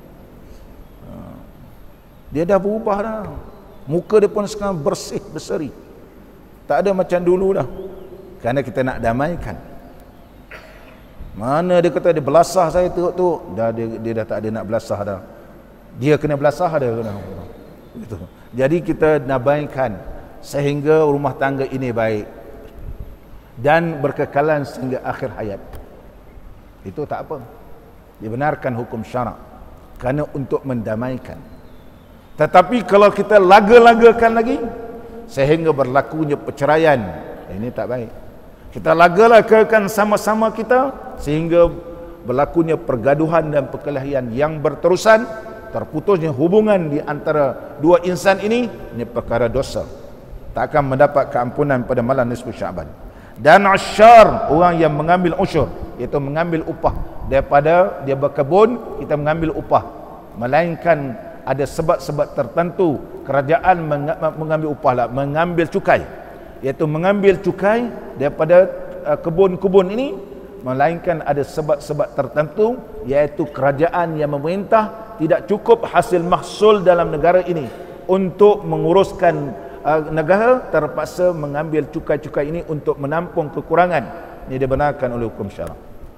Dia dah berubah dah. Muka dia pun sekarang bersih, berseri. Tak ada macam dulu dah. Kerana kita nak damaikan. Mana dia kata dia belasah saya tu, dah dia dah tak ada nak belasah dah. Dia kena belasah dah. Gitu. Jadi kita damaikan sehingga rumah tangga ini baik dan berkekalan sehingga akhir hayat. Itu tak apa. Dibenarkan hukum syarak kerana untuk mendamaikan. Tetapi kalau kita laga-lagakan lagi sehingga berlakunya perceraian, ini tak baik. Kita laga-lagakan sama-sama kita sehingga berlakunya pergaduhan dan perkelahian yang berterusan, terputusnya hubungan di antara dua insan ini perkara dosa, tak akan mendapat keampunan pada malam nisfu Syaban. Dan asyar, orang yang mengambil usyur, iaitu mengambil upah daripada dia berkebun, kita mengambil upah, melainkan ada sebab-sebab tertentu kerajaan mengambil upah lah, mengambil cukai, iaitu mengambil cukai daripada kebun-kebun ini, melainkan ada sebab-sebab tertentu, iaitu kerajaan yang memerintah tidak cukup hasil mahsul dalam negara ini untuk menguruskan negara, terpaksa mengambil cukai-cukai ini untuk menampung kekurangan. Ini dibenarkan oleh hukum syarak.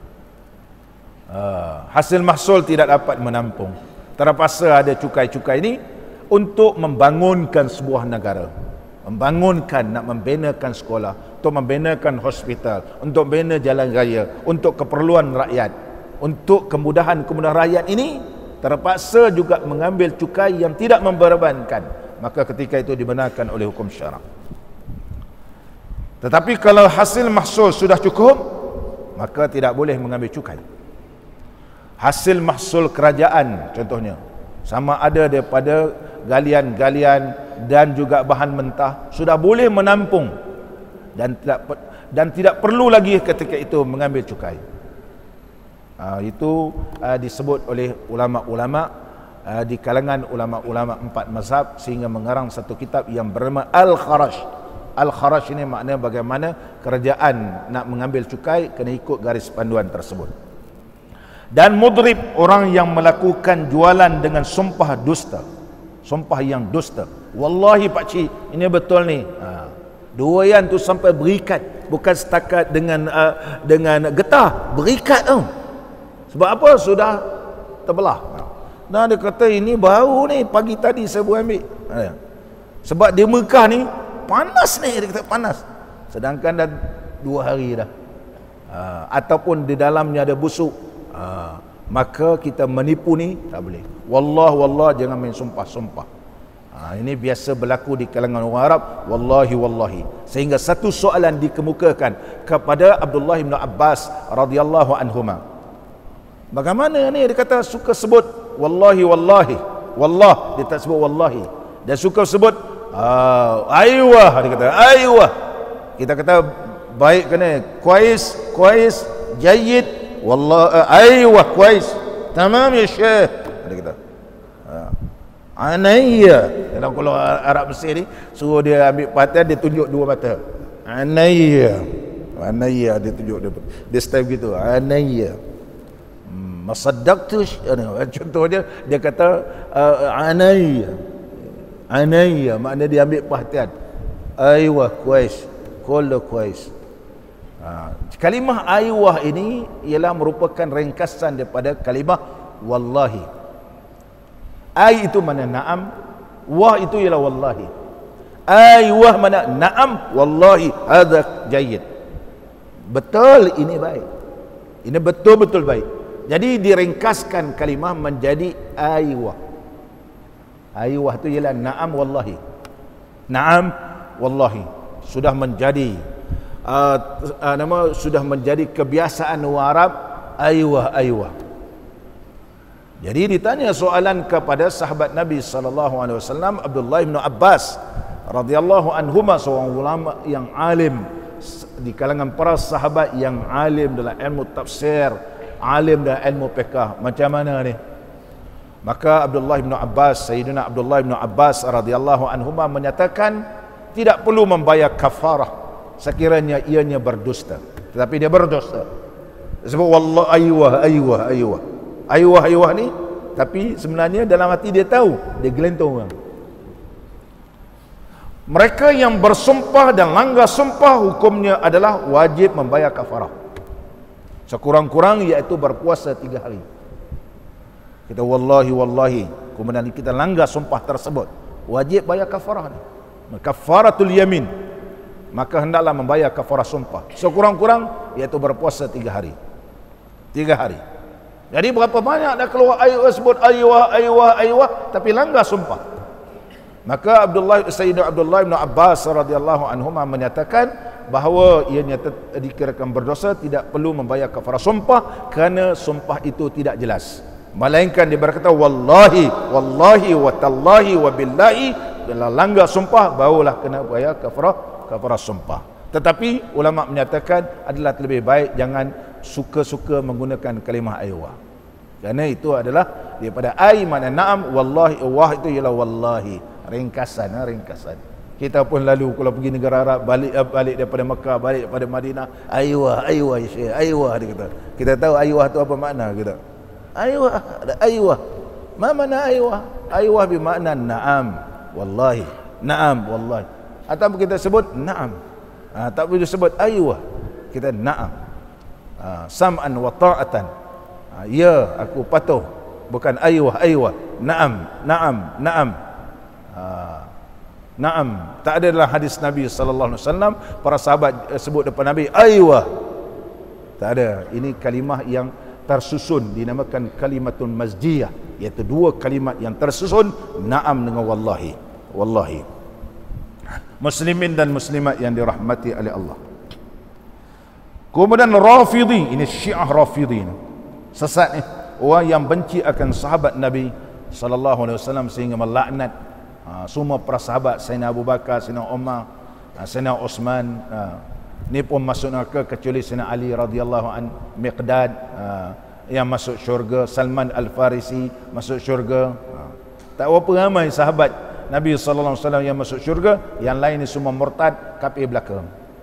Hasil mahsul tidak dapat menampung, terpaksa ada cukai-cukai ini untuk membangunkan sebuah negara, membangunkan, nak membinakan sekolah, untuk membinakan hospital, untuk membina jalan raya, untuk keperluan rakyat, untuk kemudahan-kemudahan rakyat ini, terpaksa juga mengambil cukai yang tidak membebankan, maka ketika itu dibenarkan oleh hukum syarak. Tetapi kalau hasil mahsul sudah cukup, maka tidak boleh mengambil cukai. Hasil mahsul kerajaan contohnya, sama ada daripada galian-galian dan juga bahan mentah, sudah boleh menampung dan tidak perlu lagi ketika itu mengambil cukai. Itu disebut oleh ulama-ulama di kalangan ulama-ulama 4 mazhab, sehingga mengarang satu kitab yang bernama Al-Kharaj. Al-Kharaj ini maknanya bagaimana kerajaan nak mengambil cukai, kena ikut garis panduan tersebut. Dan mudrib, orang yang melakukan jualan dengan sumpah dusta, sumpah yang dusta. Wallahi pakcik, ini betul ni. Doyan tu sampai berikat, bukan setakat dengan getah, berikat tau. Sebab apa? Sudah terbelah. Nah, dia kata ini baru ni, pagi tadi saya buat ambil. Sebab di Mekah ni panas ni, dia kata panas. Sedangkan dah 2 hari dah. Ataupun di dalamnya ada busuk. Maka kita menipu ni tak boleh. Wallah jangan main sumpah-sumpah. Ini biasa berlaku di kalangan orang Arab. Wallahi. Sehingga satu soalan dikemukakan kepada Abdullah bin Abbas radhiyallahu anhuma. Bagaimana ni? Dia kata suka sebut wallahi. Wallah, dia tak sebut wallahi. Dia suka sebut aywah. Dia kata aywah. Kita kata baik kena kuais, jayyid, wallah, aywah, kuais, tamam ya syekh. Dia kata anayya. Dalam kalau Arab Mesir ni suruh dia ambil perhatian, dia tunjuk 2 mata. Anayya, dia tunjuk dia style gitu, anayya. Masaddaqtu, contohnya dia kata anayya maknanya dia ambil perhatian. Aywah, kuais, kullu kuais. Kalimah aywah ini ialah merupakan ringkasan daripada kalimah wallahi. Ay itu mana na'am, wah itu ialah wallahi. Aywah mana na'am, wallahi hadza jayyid. Betul, ini baik. Ini betul-betul baik. Jadi diringkaskan kalimah menjadi aywah. Aywah itu ialah na'am wallahi. Na'am wallahi sudah menjadi sudah menjadi kebiasaan orang Arab, aywah. Jadi ditanya soalan kepada sahabat Nabi SAW, Abdullah bin Abbas radhiyallahu anhuma, seorang ulama yang alim di kalangan para sahabat, yang alim dalam ilmu tafsir, alim dalam ilmu fiqh. Macam mana ni? Maka Abdullah bin Abbas, Sayyidina Abdullah bin Abbas radhiyallahu anhuma menyatakan tidak perlu membayar kafarah sekiranya ianya berdusta. Tetapi dia berdusta. Sebab wallah aywah ni, tapi sebenarnya dalam hati dia tahu, dia gelentong orang. Mereka yang bersumpah dan langgar sumpah, hukumnya adalah wajib membayar kafarah. Sekurang-kurang iaitu berpuasa 3 hari. Kita wallahi, kemudian kita langgar sumpah tersebut, wajib bayar kafarah ni. Kafaratul yamin. Maka hendaklah membayar kafarah sumpah. Sekurang-kurang iaitu berpuasa 3 hari. 3 hari. Jadi berapa banyak dah keluar sebut aywah, tapi langgar sumpah. Maka Sayyidina Abdullah bin Abbas radhiyallahu anhuma menyatakan bahawa ianya dikirakan berdosa, tidak perlu membayar kafarah sumpah kerana sumpah itu tidak jelas. Melainkan dia berkata wallahi, wallahi wa tallahi wa billahi, kalau langgar sumpah barulah kena bayar kafarah sumpah. Tetapi ulama menyatakan adalah lebih baik jangan suka-suka menggunakan kalimah aywah. Kerana itu adalah daripada mana na'am, wallahi, wah itu ialah wallahi, ringkasan. Kita pun lalu kalau pergi negara Arab, balik daripada Mekah, balik daripada Madinah, aywah Syekh, aywah dia kata. Kita tahu aywah tu apa makna kita. Aywah, ada aywah. Ma mana aywah? Aywah bermakna na'am, wallahi. Na'am, wallahi. Atau kita sebut na'am. Tak boleh sebut aywah. Kita na'am. Sam'an wa ta'atan. Ya, aku patuh. Bukan aywah. Na'am. Na'am. Tak ada dalam hadis Nabi sallallahu alaihi wasallam para sahabat sebut depan Nabi aywah. Tak ada. Ini kalimah yang tersusun, dinamakan kalimatun mazjiyah, iaitu dua kalimat yang tersusun, na'am dengan wallahi. Muslimin dan muslimat yang dirahmati oleh Allah. Kemudian Rafidhi, ini Syiah Rafidhi ni, sesat ni, orang yang benci akan sahabat Nabi sallallahu alaihi wasallam sehingga melaknat semua para sahabat, Sayyidina Abu Bakar, Sayyidina Umar, Sayyidina Osman, ni pun masuk neraka kecuali Sayyidina Ali radhiyallahu an, Miqdad yang masuk syurga, Salman Al-Farisi masuk syurga. Tak berapa ramai sahabat Nabi sallallahu alaihi wasallam yang masuk syurga, yang lain ni semua murtad, kafir belaka.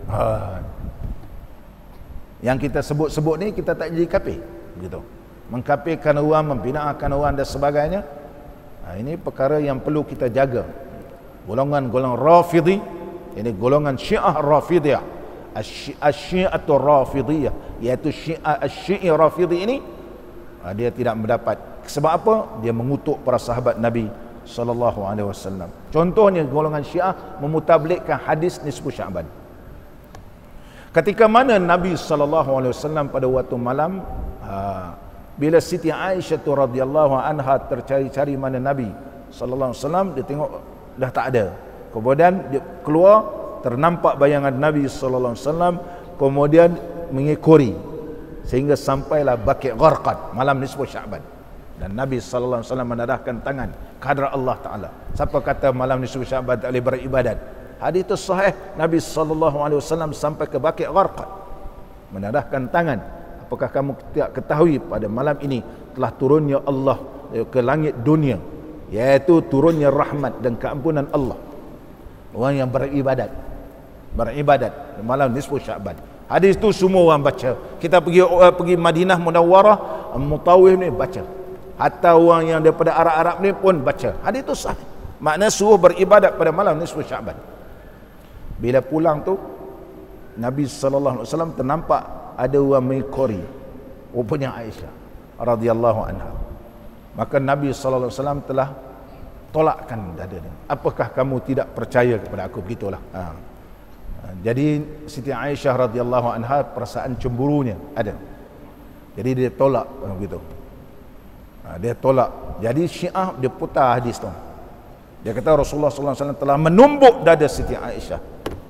Yang kita sebut-sebut ni kita tak jadi kafir begitu. Mengkafirkan orang, membinakan orang dan sebagainya. Ini perkara yang perlu kita jaga. Golongan Rafidhi, ini golongan Syiah Rafidhiyah, Asy-Syi'atu Rafidhiyah, iaitu Syi'i Rafidhi ini, dia tidak mendapat. Sebab apa? Dia mengutuk para sahabat Nabi sallallahu alaihi wasallam. Contohnya golongan Syiah memutablikkan hadis nisfu Sya'ban. Ketika mana Nabi sallallahu alaihi wasallam pada waktu malam, bila Siti Aisyah radhiyallahu anha tercari-cari mana Nabi sallallahu alaihi wasallam, dia tengok dah tak ada. Kemudian dia keluar, ternampak bayangan Nabi sallallahu alaihi wasallam, kemudian mengikori sehingga sampailah Baqi' Gharqad malam nisfu Sya'ban. Dan Nabi sallallahu alaihi wasallam menadahkan tangan ke hadrat Allah Taala. Siapa kata malam nisfu Sya'ban tak boleh beribadat? Hadis itu sahih. Nabi sallallahu alaihi wasallam sampai ke Baqi' Gharqad, menadahkan tangan. Apakah kamu tidak ketahui pada malam ini telah turunnya Allah ke langit dunia, iaitu turunnya rahmat dan keampunan Allah. Orang yang beribadat malam nisfu Sya'ban. Hadis itu semua orang baca. Kita pergi Madinah Munawwarah, Mutawif ni baca. Hatta orang yang daripada Arab-Arab ni pun baca. Hadis itu sahih. Maknanya suruh beribadat pada malam nisfu Sya'ban. Bila pulang tu, Nabi sallallahu alaihi wasallam ternampak ada orang mengikori, rupanya Aisyah radhiyallahu anha. Maka Nabi sallallahu alaihi wasallam telah tolakkan dada dia. Apakah kamu tidak percaya kepada aku? Begitulah. Jadi Siti Aisyah radhiyallahu anha perasaan cemburunya ada. Jadi dia tolak begitu. Dia tolak. Jadi Syiah dia putar hadis tu. Dia kata Rasulullah sallallahu alaihi wasallam telah menumbuk dada Siti Aisyah.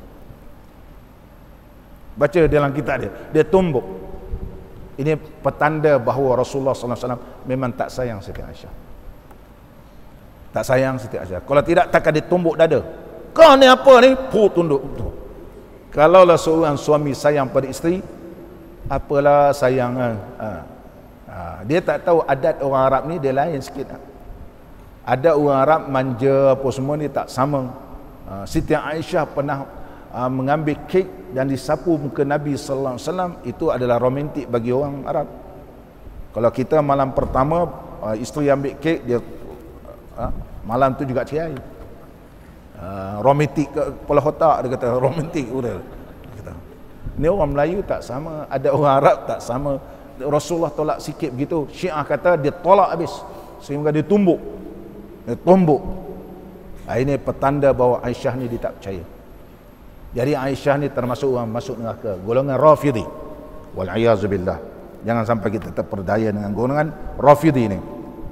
Baca dalam kitab dia tumbuk. Ini petanda bahawa Rasulullah sallallahu alaihi wasallam memang tak sayang Siti Aisyah. Tak sayang Siti Aisyah. Kalau tidak takkan dia tumbuk dada. Kau ni apa ni? Tunduk. Kalaulah seorang suami sayang pada isteri, apalah sayang. Dia tak tahu adat orang Arab ni dia lain sikit. Ada orang Arab manja apa semua ni tak sama. Siti Aisyah pernah mengambil kek dan disapu muka Nabi sallallahu alaihi wasallam. Itu adalah romantik bagi orang Arab. Kalau kita malam pertama isteri ambil kek, dia malam tu juga cerai. Romantik kepala otak, dia kata romantik udah. Ni orang Melayu tak sama, ada orang Arab tak sama. Rasulullah tolak sikit begitu. Syiah kata dia tolak habis sehingga dia tumbuk. Ini petanda bahawa Aisyah ni dia tak percaya. Jadi Aisyah ni termasuk orang masuk neraka, golongan Rafidhi. Wal'iyazubillah. Jangan sampai kita terperdaya dengan golongan Rafidhi ni.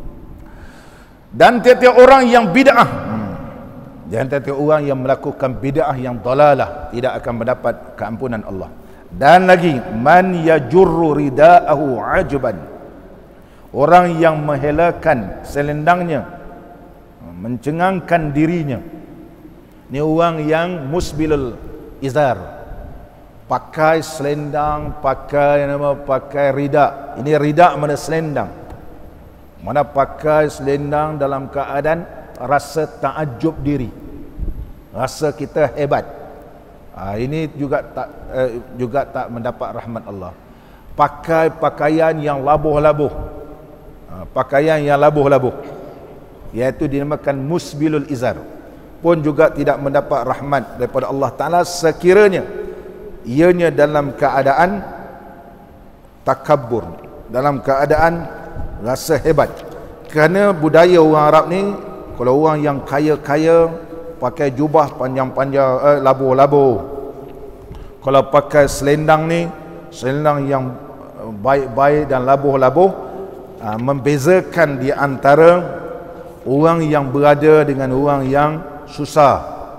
Dan tiap-tiap orang yang bid'ah, dan tiap-tiap orang yang melakukan bid'ah yang dalalah tidak akan mendapat keampunan Allah. Dan lagi man yajurru ridaahu ajuban, orang yang menghelakan selendangnya, mencengangkan dirinya, ni orang yang musbilul izar, pakai selendang, pakai rida. Ini rida mana selendang, mana pakai selendang dalam keadaan rasa takjub diri, rasa kita hebat. Ini juga tak mendapat rahmat Allah. Pakai pakaian yang labuh-labuh, pakaian yang labuh-labuh, iaitu dinamakan musbilul izar, pun juga tidak mendapat rahmat daripada Allah Ta'ala sekiranya ianya dalam keadaan takabbur, dalam keadaan rasa hebat. Kerana budaya orang Arab ni, kalau orang yang kaya-kaya pakai jubah panjang-panjang, labuh-labuh. Kalau pakai selendang ni, selendang yang baik-baik dan labuh-labuh, membezakan di antara orang yang berada dengan orang yang susah.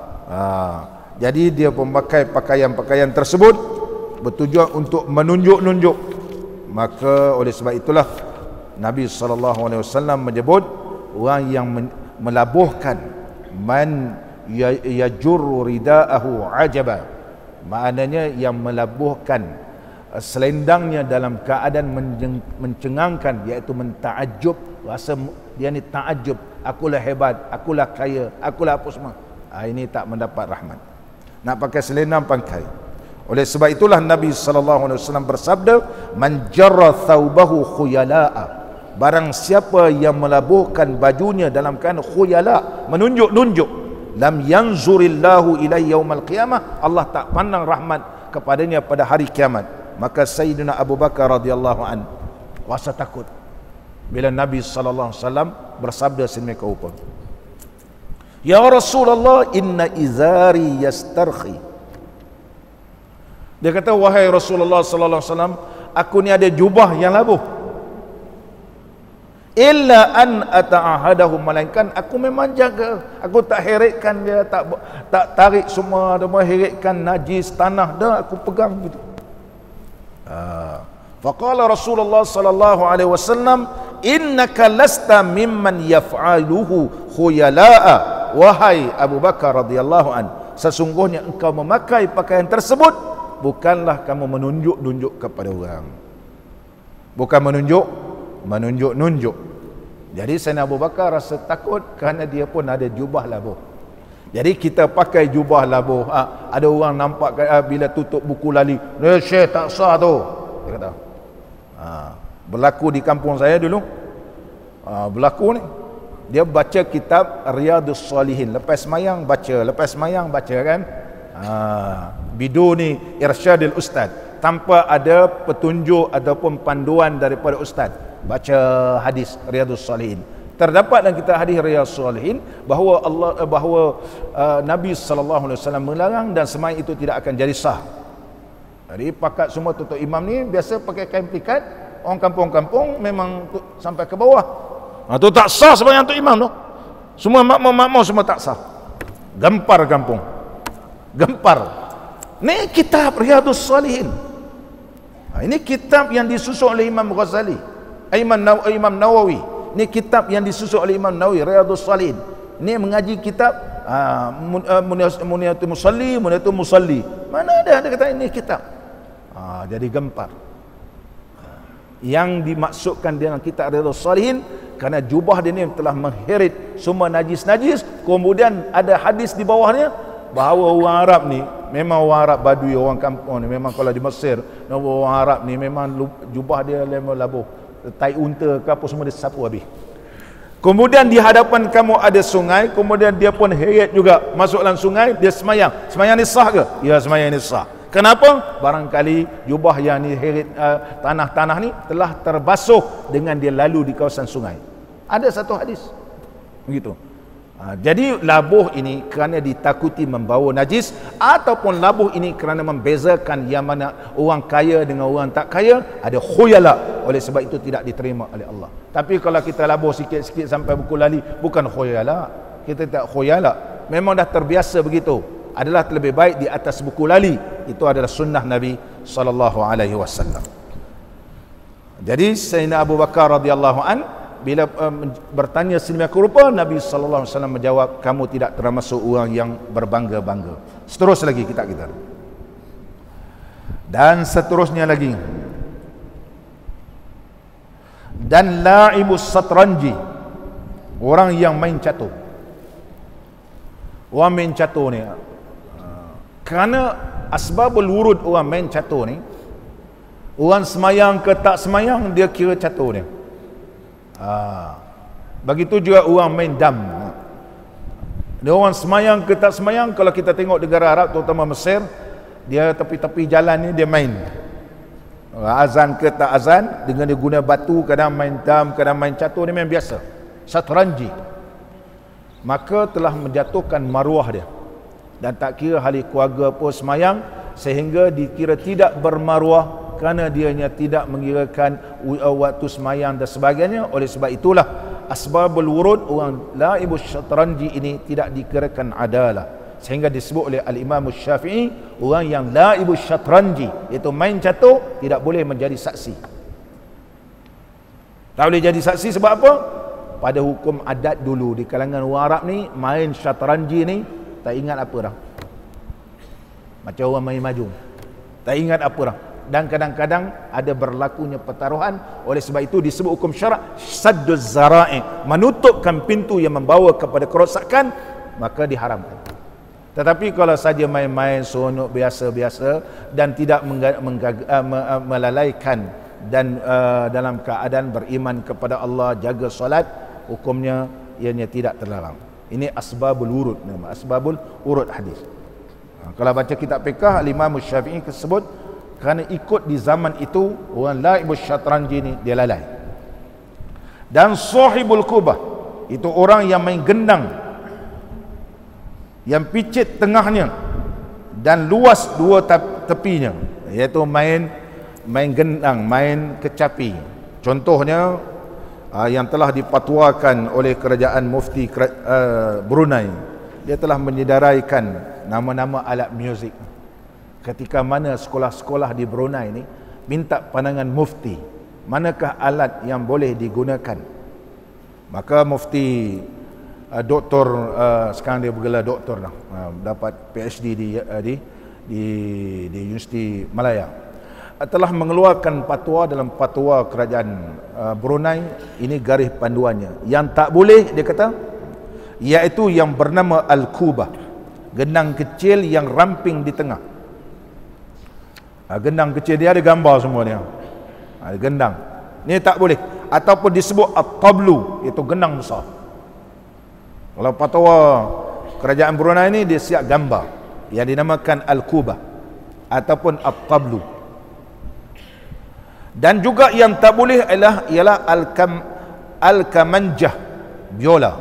Jadi dia memakai pakaian-pakaian tersebut bertujuan untuk menunjuk-nunjuk. Maka oleh sebab itulah Nabi SAW menyebut orang yang melabuhkan, man yajurru ridaahu ajaba, maknanya yang melabuhkan selendangnya dalam keadaan mencengangkan, iaitu mentakjub, rasa dia ni takjub, akulah hebat, akulah kaya, akulah apa semua. Ini tak mendapat rahmat. Nak pakai selendang pakai. Oleh sebab itulah Nabi SAW bersabda, man jarra thawbahu khuyala'a, barang siapa yang melabuhkan bajunya dalam keadaan khuyala, menunjuk-nunjuk, lam yanzurillahu ilaihi yaumal qiyamah, Allah tak pandang rahmat kepadanya pada hari kiamat. Maka Sayyidina Abu Bakar radhiyallahu an rasa takut bila Nabi SAW bersabda sedemikian rupa, ya Rasulullah, inna izari yastarkhi. Dia kata, wahai Rasulullah SAW, aku ni ada jubah yang labuh, illa an ata'ahadahu, melainkan aku memang jaga, aku tak heretkan dia, tak tarik semua, heretkan najis tanah dah, aku pegang gitu. Faqala Rasulullah sallallahu alaihi wasallam, innaka lasta mimman yaf'aluhu khuyala'a, wahai Abu Bakar radhiyallahu an, sesungguhnya engkau memakai pakaian tersebut bukanlah kamu menunjuk-nunjuk kepada orang, bukan menunjuk-nunjuk. Jadi Sayyidina Abu Bakar rasa takut kerana dia pun ada jubah labuh. Jadi kita pakai jubah labuh, ada orang nampak bila tutup buku lali, Syekh tak sah tu, dia kata. Berlaku di kampung saya dulu, berlaku ni, dia baca kitab Riyadhus Salihin, lepas semayang baca kan, biduni irsyadil ustaz, tanpa ada petunjuk ataupun panduan daripada ustaz, baca hadis Riyadhus Salihin. Terdapat dalam kitab hadis Riyadhus Salihin bahawa Nabi SAW melarang dan semayang itu tidak akan jadi sah. Jadi pakat semua tutup imam ni biasa pakai kain pelikat, orang kampung-kampung memang sampai ke bawah. Itu tak sah semayang tu imam tu. Semua makmum semua tak sah. Gempar kampung. Gempar. Ni kitab Riyadhus Salihin. Ini kitab yang disusun oleh Imam Ghazali, Imam Nawawi. Ini kitab yang disusun oleh Imam Nawawi, Riyadhus Salihin. Ini mengaji kitab Muniyatul Musalli. Mana ada kata ini kitab. Jadi gempar. Yang dimaksudkan dengan kitab Riyadhus Salihin kerana jubah dia ni telah mengheret semua najis-najis. Kemudian ada hadis di bawahnya bahawa orang Arab ni, memang orang Arab Badui, orang kampung ni, memang kalau di Mesir, orang Arab ni memang jubah dia lemah labuh, tai unta ke apa semua dia sapu habis. Kemudian di hadapan kamu ada sungai, kemudian dia pun heret juga masuk dalam sungai, dia semayang. Semayang ni sah ke? Ya, semayang ni sah. Kenapa? Barangkali jubah yang ni heret tanah-tanah ni telah terbasuh dengan dia lalu di kawasan sungai. Ada satu hadis begitu. Jadi labuh ini kerana ditakuti membawa najis, ataupun labuh ini kerana membezakan yang mana orang kaya dengan orang tak kaya, ada khuyala, oleh sebab itu tidak diterima oleh Allah. Tapi kalau kita labuh sikit-sikit sampai buku lali, bukan khuyala, kita tak khuyala, memang dah terbiasa begitu, adalah lebih baik di atas buku lali. Itu adalah sunnah Nabi SAW. Jadi Sayyidina Abu Bakar radhiyallahu an bila bertanya sedemikian rupa, Nabi sallallahu alaihi wasallam menjawab, kamu tidak termasuk orang yang berbangga-bangga. Seterus lagi kita. Dan seterusnya lagi. Dan la'ibus satranji, orang yang main catur. Orang main catur ni, kerana asbabul wurud orang main catur ni, orang semayang ke tak semayang dia kira catur dia. Begitu juga orang main dam. Dia orang semayang ke tak semayang, kalau kita tengok negara Arab terutama Mesir, dia tepi-tepi jalan ni dia main. Azan ke tak azan, dengan dia guna batu, kadang main dam, kadang main catur, dia main biasa. Satranji. Maka telah menjatuhkan maruah dia. Dan tak kira ahli keluarga pun semayang, sehingga dikira tidak bermaruah kerana dianya tidak mengirakan waktu semayang dan sebagainya. Oleh sebab itulah asbabul wurud orang la'ibus syatranji ini tidak dikirakan adalah, sehingga disebut oleh al-Imam Syafi'i, orang yang la'ibus syatranji, iaitu main catur, tidak boleh menjadi saksi. Tak boleh jadi saksi sebab apa? Pada hukum adat dulu di kalangan orang Arab ni, main syatranji ni tak ingat apa dah, macam orang main mahjong, tak ingat apa dah. Dan kadang-kadang ada berlakunya pertaruhan. Oleh sebab itu disebut hukum syarak sadduz zara'i, menutupkan pintu yang membawa kepada kerosakan, maka diharamkan. Tetapi kalau saja main-main seronok biasa-biasa dan tidak melalaikan dan dalam keadaan beriman kepada Allah, jaga solat, hukumnya ianya tidak terlarang. Ini asbabul wurud, nama asbabul wurud hadis. Kalau baca kitab fiqh, Imam Syafi'i tersebut kerana ikut di zaman itu orang la'ibus syatranji ni dia lalai. Dan sahibul kubah, itu orang yang main gendang, yang picit tengahnya dan luas dua tepinya, iaitu main gendang, main kecapi. Contohnya yang telah dipatuakan oleh kerajaan mufti Brunei, dia telah menyedaraikan nama-nama alat muzik. Ketika mana sekolah-sekolah di Brunei ni minta pandangan mufti, manakah alat yang boleh digunakan, maka mufti doktor, sekarang dia bergelar doktor dah, dapat PhD di Universiti Malaya, telah mengeluarkan fatwa. Dalam fatwa kerajaan Brunei ini garis panduannya, yang tak boleh dia kata, iaitu yang bernama al-kubah, gendang kecil yang ramping di tengah. Gendang kecil dia ada gambar semua dia, gendang ni tak boleh. Ataupun disebut at-tablu, iaitu gendang besar. Kalau fatwa kerajaan Brunei ni dia siap gambar yang dinamakan al-kubah ataupun at-tablu. Dan juga yang tak boleh ialah al-kamanjah, biola.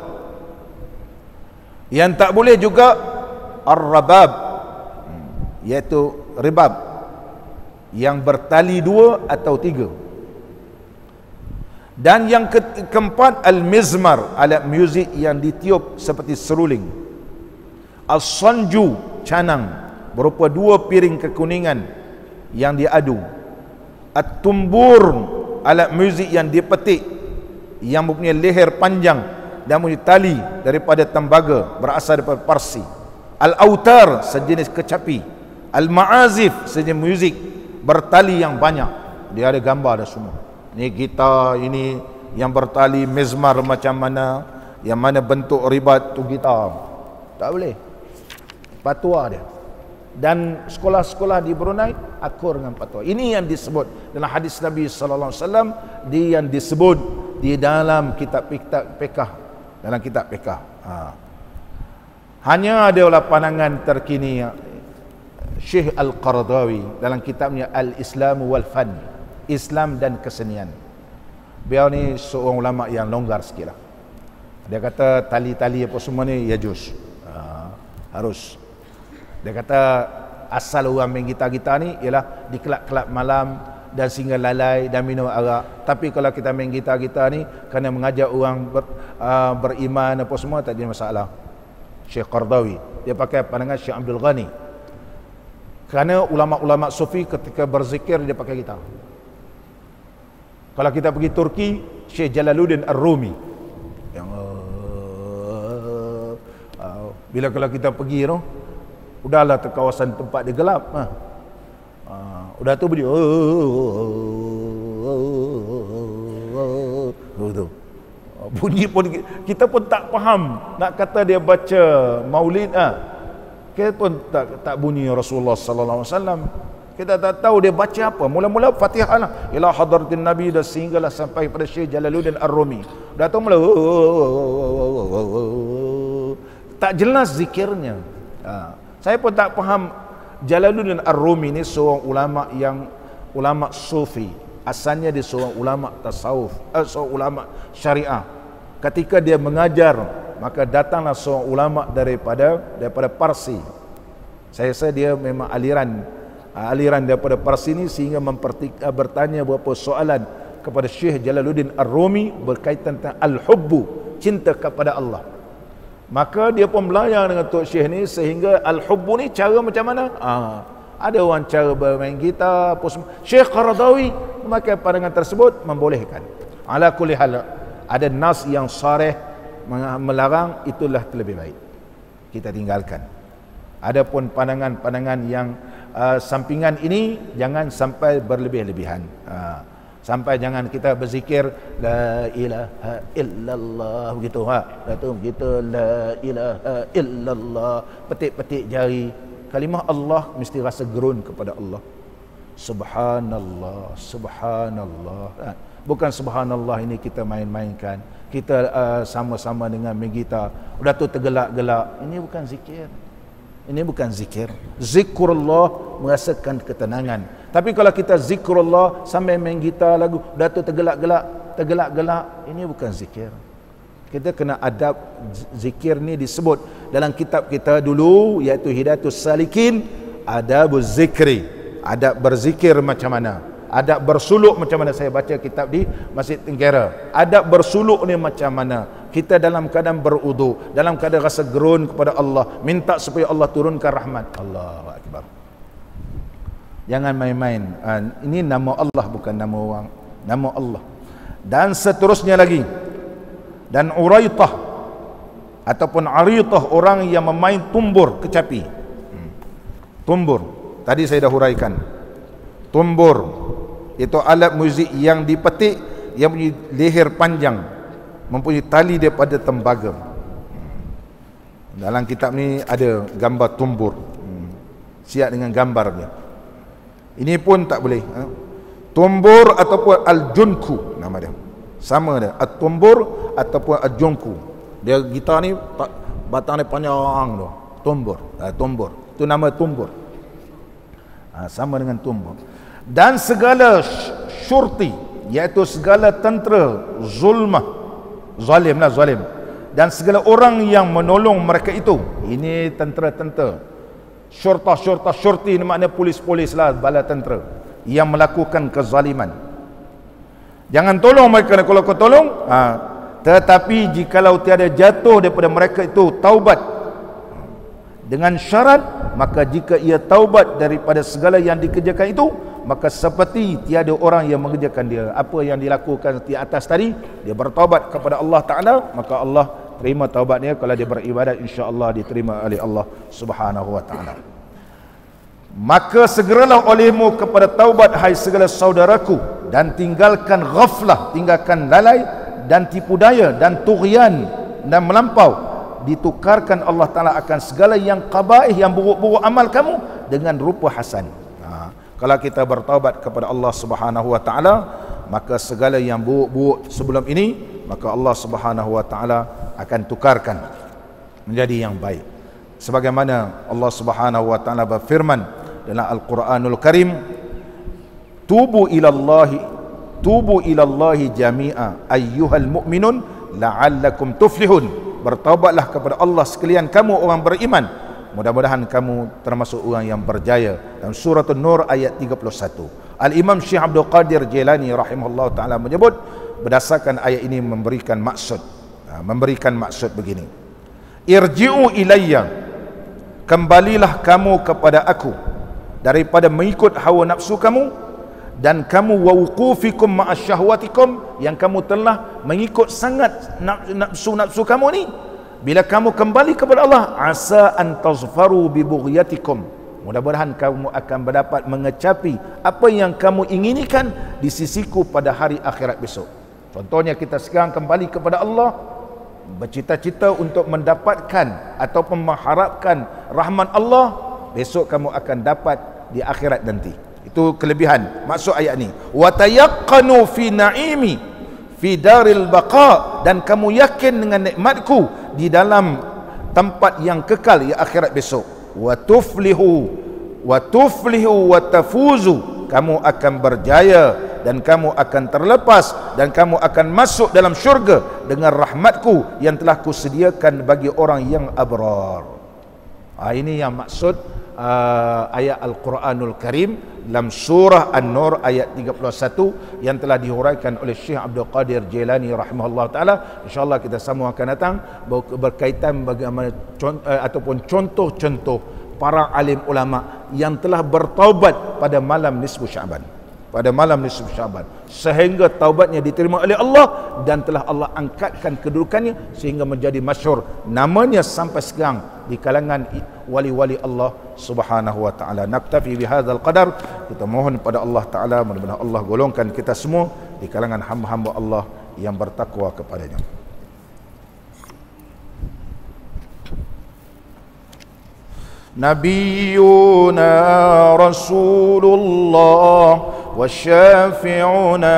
Yang tak boleh juga ar-rabab, iaitu ribab, yang bertali 2 atau 3. Dan yang keempat al-mizmar, alat muzik yang ditiup seperti seruling. As-sanju, canang berupa 2 piring kekuningan yang diadu. At-tumbur, alat muzik yang dipetik, yang mempunyai leher panjang dan mempunyai tali daripada tembaga berasal daripada Parsi. Al-autar, sejenis kecapi. Al-ma'azif, sejenis muzik bertali yang banyak. Dia ada gambar dah semua. Ni gitar, ini yang bertali, mizmar macam mana, yang mana bentuk ribat tu gitar. Tak boleh. Fatwa dia. Dan sekolah-sekolah di Brunei akur dengan fatwa. Ini yang disebut dalam hadis Nabi sallallahu alaihi wasallam, dia yang disebut di dalam kitab fiqh, dalam kitab fiqh. Hanya adalah pandangan terkini Syekh Al-Qaradawi dalam kitabnya Al-Islam wal Fan, Islam dan Kesenian. Beliau ni seorang ulama yang longgar sikit lah. Dia kata tali-tali apa semua ni yajuz, harus. Dia kata asal orang main gitar-gitar ni ialah di kelab-kelab malam dan sehingga lalai dan minum arak. Tapi kalau kita main gitar-gitar ni kerana mengajak orang beriman apa semua, tak jadi masalah. Syekh Qaradawi dia pakai pandangan Syekh Abdul Ghani. Kerana ulama-ulama sufi ketika berzikir dia pakai gitar. Kalau kita pergi Turki, Syekh Jalaluddin Ar-Rumi yang bila kalau kita pergi tu, udahlah ke kawasan tempat dia gelap, udah tu beli tu bunyi pun kita pun tak faham. Nak kata dia baca maulid, kita pun tak bunyi Rasulullah sallallahu alaihi wasallam. Kita tak tahu dia baca apa. Mula-mula Fatihah lah, ila hadratin Nabi, dah sehinggalah sampai pada Syekh Jalaluddin Ar-Rumi. Dah tu mula tak jelas zikirnya. Saya pun tak faham. Jalaluddin Ar-Rumi ni seorang ulama sufi. Asalnya dia seorang ulama tasawuf, seorang ulama syariah. Ketika dia mengajar, maka datanglah seorang ulama daripada Parsi. Saya rasa dia memang aliran daripada Parsi ni, sehingga bertanya beberapa soalan kepada Syekh Jalaluddin Ar-Rumi berkaitan tentang al-hubbu, cinta kepada Allah. Maka dia pun belajar dengan Tok Syekh ni, sehingga al-hubbu ni cara macam mana? Ada orang cara bermain gitar, Syekh Qaradawi memakai pandangan tersebut membolehkan. Ala kulli hal, ada nas yang sarih melarang, itulah lebih baik kita tinggalkan. Adapun pandangan-pandangan yang sampingan ini jangan sampai berlebih-lebihan. Sampai jangan kita berzikir la ilaha illallah begitu, datuk kita la ilaha illallah, petik-petik jari. Kalimah Allah mesti rasa gerun kepada Allah. Subhanallah, subhanallah. Bukan subhanallah ini kita main-mainkan. Kita sama-sama dengan megita, udah tu tergelak-gelak. Ini bukan zikir. Ini bukan zikir. Zikrullah merasakan ketenangan. Tapi kalau kita zikrullah sambil main gitar lagu, udah tu tergelak-gelak, ini bukan zikir. Kita kena adab. Zikir ni disebut dalam kitab kita dulu, iaitu Hidayatus Salikin, adabuz zikri, adab berzikir macam mana, adab bersuluk macam mana. Saya baca kitab di Masjid Tengkera, adab bersuluk ni macam mana. Kita dalam keadaan berudu, dalam keadaan rasa gerun kepada Allah, minta supaya Allah turunkan rahmat. Allahu Akbar. Jangan main-main. Ini nama Allah, bukan nama orang. Nama Allah. Dan seterusnya lagi. Dan uraitah ataupun aritah, orang yang memain tumbur kecapi. Tumbur tadi saya dah huraikan. Tumbur itu alat muzik yang dipetik, yang punya leher panjang, mempunyai tali daripada tembaga. Dalam kitab ni ada gambar tumbur, siap dengan gambar dia. Ini pun tak boleh. Tumbur ataupun al-junku nama dia, sama dia, at-tumbur ataupun al-junku. Dia gitar ni batang dia panjang tu, tumbur. Tumbur itu nama tumbur. Sama dengan tumbur. Dan segala syurti, iaitu segala tentera zalim, dan segala orang yang menolong mereka itu. Ini tentera-tentera. Syurti ni makna polis-polis lah, bala tentera yang melakukan kezaliman. Jangan tolong mereka. Kalau kau tolong, tetapi jikalau tiada jatuh daripada mereka itu taubat dengan syarat, maka jika ia taubat daripada segala yang dikerjakan itu, maka seperti tiada orang yang mengerjakan dia. Apa yang dilakukan di atas tadi, dia bertaubat kepada Allah Ta'ala, maka Allah terima taubatnya. Kalau dia beribadat, insya-Allah diterima oleh Allah Subhanahu wa Ta'ala. Maka segeralah olehmu kepada taubat, hai segala saudaraku, dan tinggalkan ghaflah, tinggalkan lalai dan tipu daya dan tughyan dan melampau. Ditukarkan Allah Ta'ala akan segala yang qabaih, yang buruk-buruk amal kamu, dengan rupa hasan. Kalau kita bertaubat kepada Allah Subhanahu wa Ta'ala, maka segala yang buruk-buruk sebelum ini, maka Allah Subhanahu wa Ta'ala akan tukarkan menjadi yang baik. Sebagaimana Allah Subhanahu wa Ta'ala berfirman dalam Al-Quranul Karim, tubu ilallahi jami'a ayyuhal mu'minun la'allakum tuflihun. Bertaubatlah kepada Allah sekalian kamu orang beriman, mudah-mudahan kamu termasuk orang yang berjaya. Dalam surah An-Nur ayat 31. Al-Imam Syekh Abdul Qadir Jilani rahimahullah ta'ala menyebut, berdasarkan ayat ini memberikan maksud begini: irji'u ilayya, kembalilah kamu kepada aku daripada mengikut hawa nafsu kamu, dan kamu wa wuqufikum ma'asyahwatikum, yang kamu telah mengikut sangat nafsu-nafsu kamu ni, bila kamu kembali kepada Allah, asa an tazfaru bi bughyatikum, mudah-mudahan kamu akan mendapat mengecapi apa yang kamu inginkan di sisiku pada hari akhirat besok. Contohnya kita sekarang kembali kepada Allah, bercita-cita untuk mendapatkan ataupun mengharapkan rahmat Allah, besok kamu akan dapat di akhirat nanti. Itu kelebihan maksud ayat ni. Wa tayaqqanu fi na'imi fi daril baqa, dan kamu yakin dengan nikmatku di dalam tempat yang kekal ya akhirat besok. Wa tuflihu wa tafuzu, kamu akan berjaya dan kamu akan terlepas dan kamu akan masuk dalam syurga dengan rahmatku yang telah kusediakan bagi orang yang abrar. Ini yang maksud ayat Al-Quranul Karim dalam surah An-Nur ayat 31 yang telah dihuraikan oleh Syekh Abdul Qadir Jailani rahimahullah ta'ala. InsyaAllah kita semua akan datang berkaitan bagaimana ataupun contoh-contoh para alim ulama yang telah bertaubat pada malam nisfu Syaban, pada malam nisfu Syaban, sehingga taubatnya diterima oleh Allah dan telah Allah angkatkan kedudukannya sehingga menjadi masyhur namanya sampai sekarang di kalangan wali-wali Allah Subhanahu wa taala. Naktafi bihadzal qadar. Kita mohon pada Allah taala mudah-mudahan Allah golongkan kita semua di kalangan hamba-hamba Allah yang bertakwa kepadanya. Nabiyuna Rasulullah wa syafi'una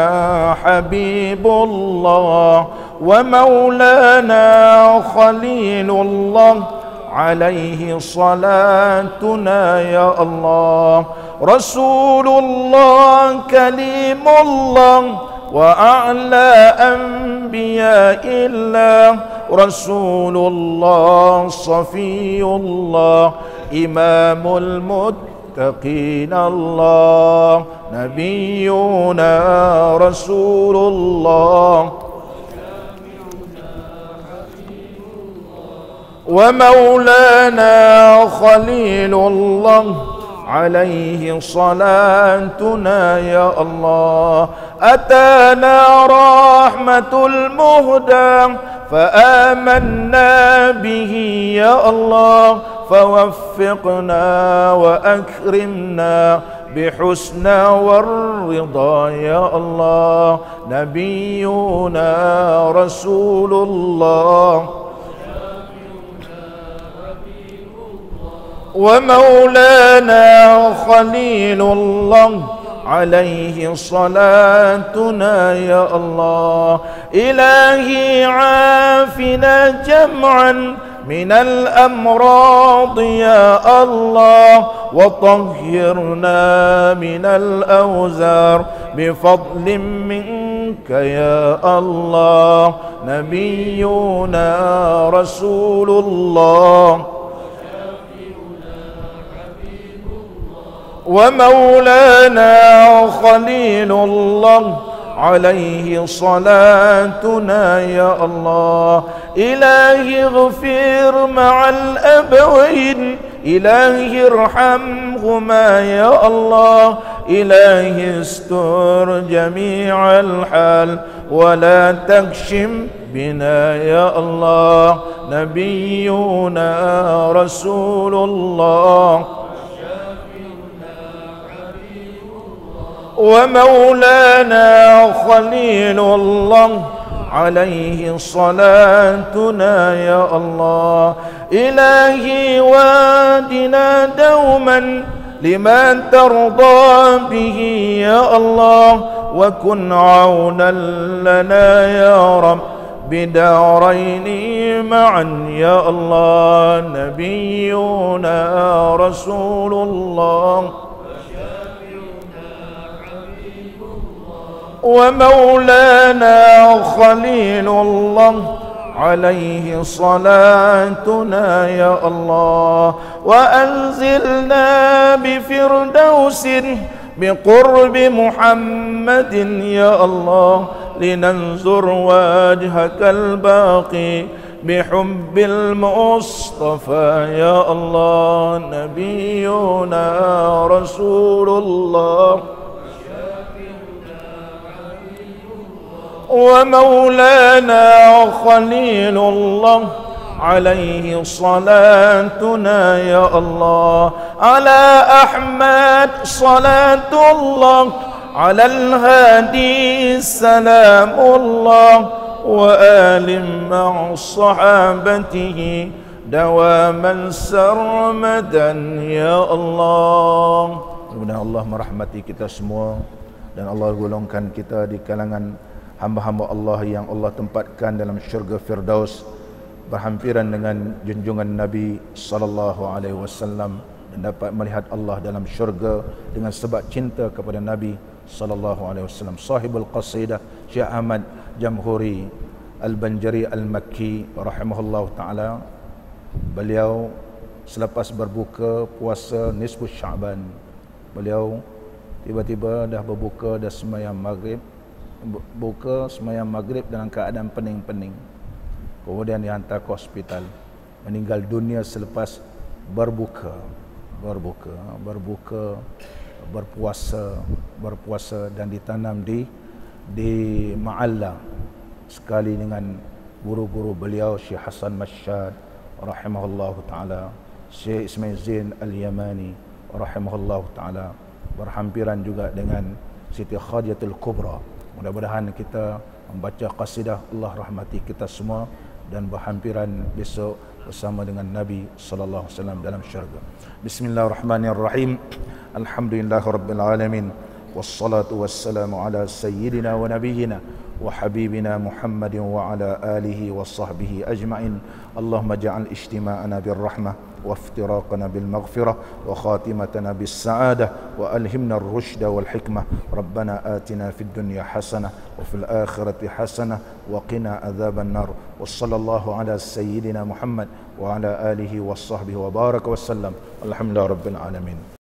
Habibullah wa maulana Khalilullah alaihi salatuna ya Allah. Rasulullah kalimullah wa a'la anbiya'illah. Rasulullah safiyullah imamul muttaqin Allah. Nabiyuna Rasulullah wa maulana Khalilullah alaihi salatuna ya Allah. Atana rahmatul muhda فآمنا به يا الله. فوفقنا وأكرمنا بحسنى والرضا يا الله. نبينا رسول الله ومولانا خليل الله عليه صلاتنا يا الله. إلهي عافنا جمعا من الأمراض يا الله. وطهرنا من الأوزار بفضل منك يا الله. نبينا رسول الله ومولانا خليل الله عليه صلاتنا يا الله. إلهي اغفر مع الأبوين. إلهي ارحمهما يا الله. إلهي استر جميع الحال ولا تكشم بنا يا الله. نبينا رسول الله ومولانا خليل الله عليه صلاتنا يا الله. إلهي وادنا دوما لما ترضى به يا الله. وكن عونا لنا يا رب بدارين معا يا الله. نبينا رسول الله ومولانا خليل الله عليه صلاتنا يا الله. وأنزلنا بفردوس بقرب محمد يا الله. لننظر وجهك الباقي بحب المصطفى يا الله. نبينا رسول الله ومولانا خليل الله عليه صلاتنا يا الله على أحمد صلاة الله على الهادي سلام الله وآل مع صحابته دواما سرمدا يا الله. Mudah-mudahan Allah merahmati kita semua dan Allah golongkan kita di kalangan hamba-hamba Allah yang Allah tempatkan dalam syurga Firdaus berhampiran dengan junjungan Nabi sallallahu alaihi wasallam dan dapat melihat Allah dalam syurga dengan sebab cinta kepada Nabi sallallahu alaihi wasallam. Sahibul qasidah Syekh Ahmad Jamhuri Al-Banjari Al-Makki rahimahullahu taala, beliau selepas berbuka puasa nisfu Syaban, beliau tiba-tiba dah berbuka, dah sembahyang maghrib, buka sembahyang maghrib dalam keadaan pening-pening. Kemudian dihantar ke hospital, meninggal dunia selepas berbuka, berpuasa dan ditanam di Ma'alla sekali dengan guru-guru beliau Syekh Hasan Mashad rahimahullahu taala, Syekh Ismail Zain Al-Yamani rahimahullahu taala, berhampiran juga dengan Siti Khadijatul Kubra. Mudah-mudahan kita membaca qasidah Allah rahmati kita semua dan berhampiran besok bersama dengan Nabi sallallahu alaihi wasallam dalam syurga. Bismillahirrahmanirrahim. Alhamdulillahirabbil alamin wassalatu wassalamu ala sayyidina wa nabiyyina wa habibina Muhammadin wa ala alihi wa sahbihi ajma'in. Allahumma ja'al ijtima'ana birrahmah وافتراقنا بالمغفرة وخاتمتنا بالسعادة وألهمنا الرشد والحكمة. ربنا آتنا في الدنيا حسنة وفي الآخرة حسنة وقنا عذاب النار. وصلى الله على سيدنا محمد وعلى آله وصحبه وبارك وسلم. الحمد لله رب العالمين.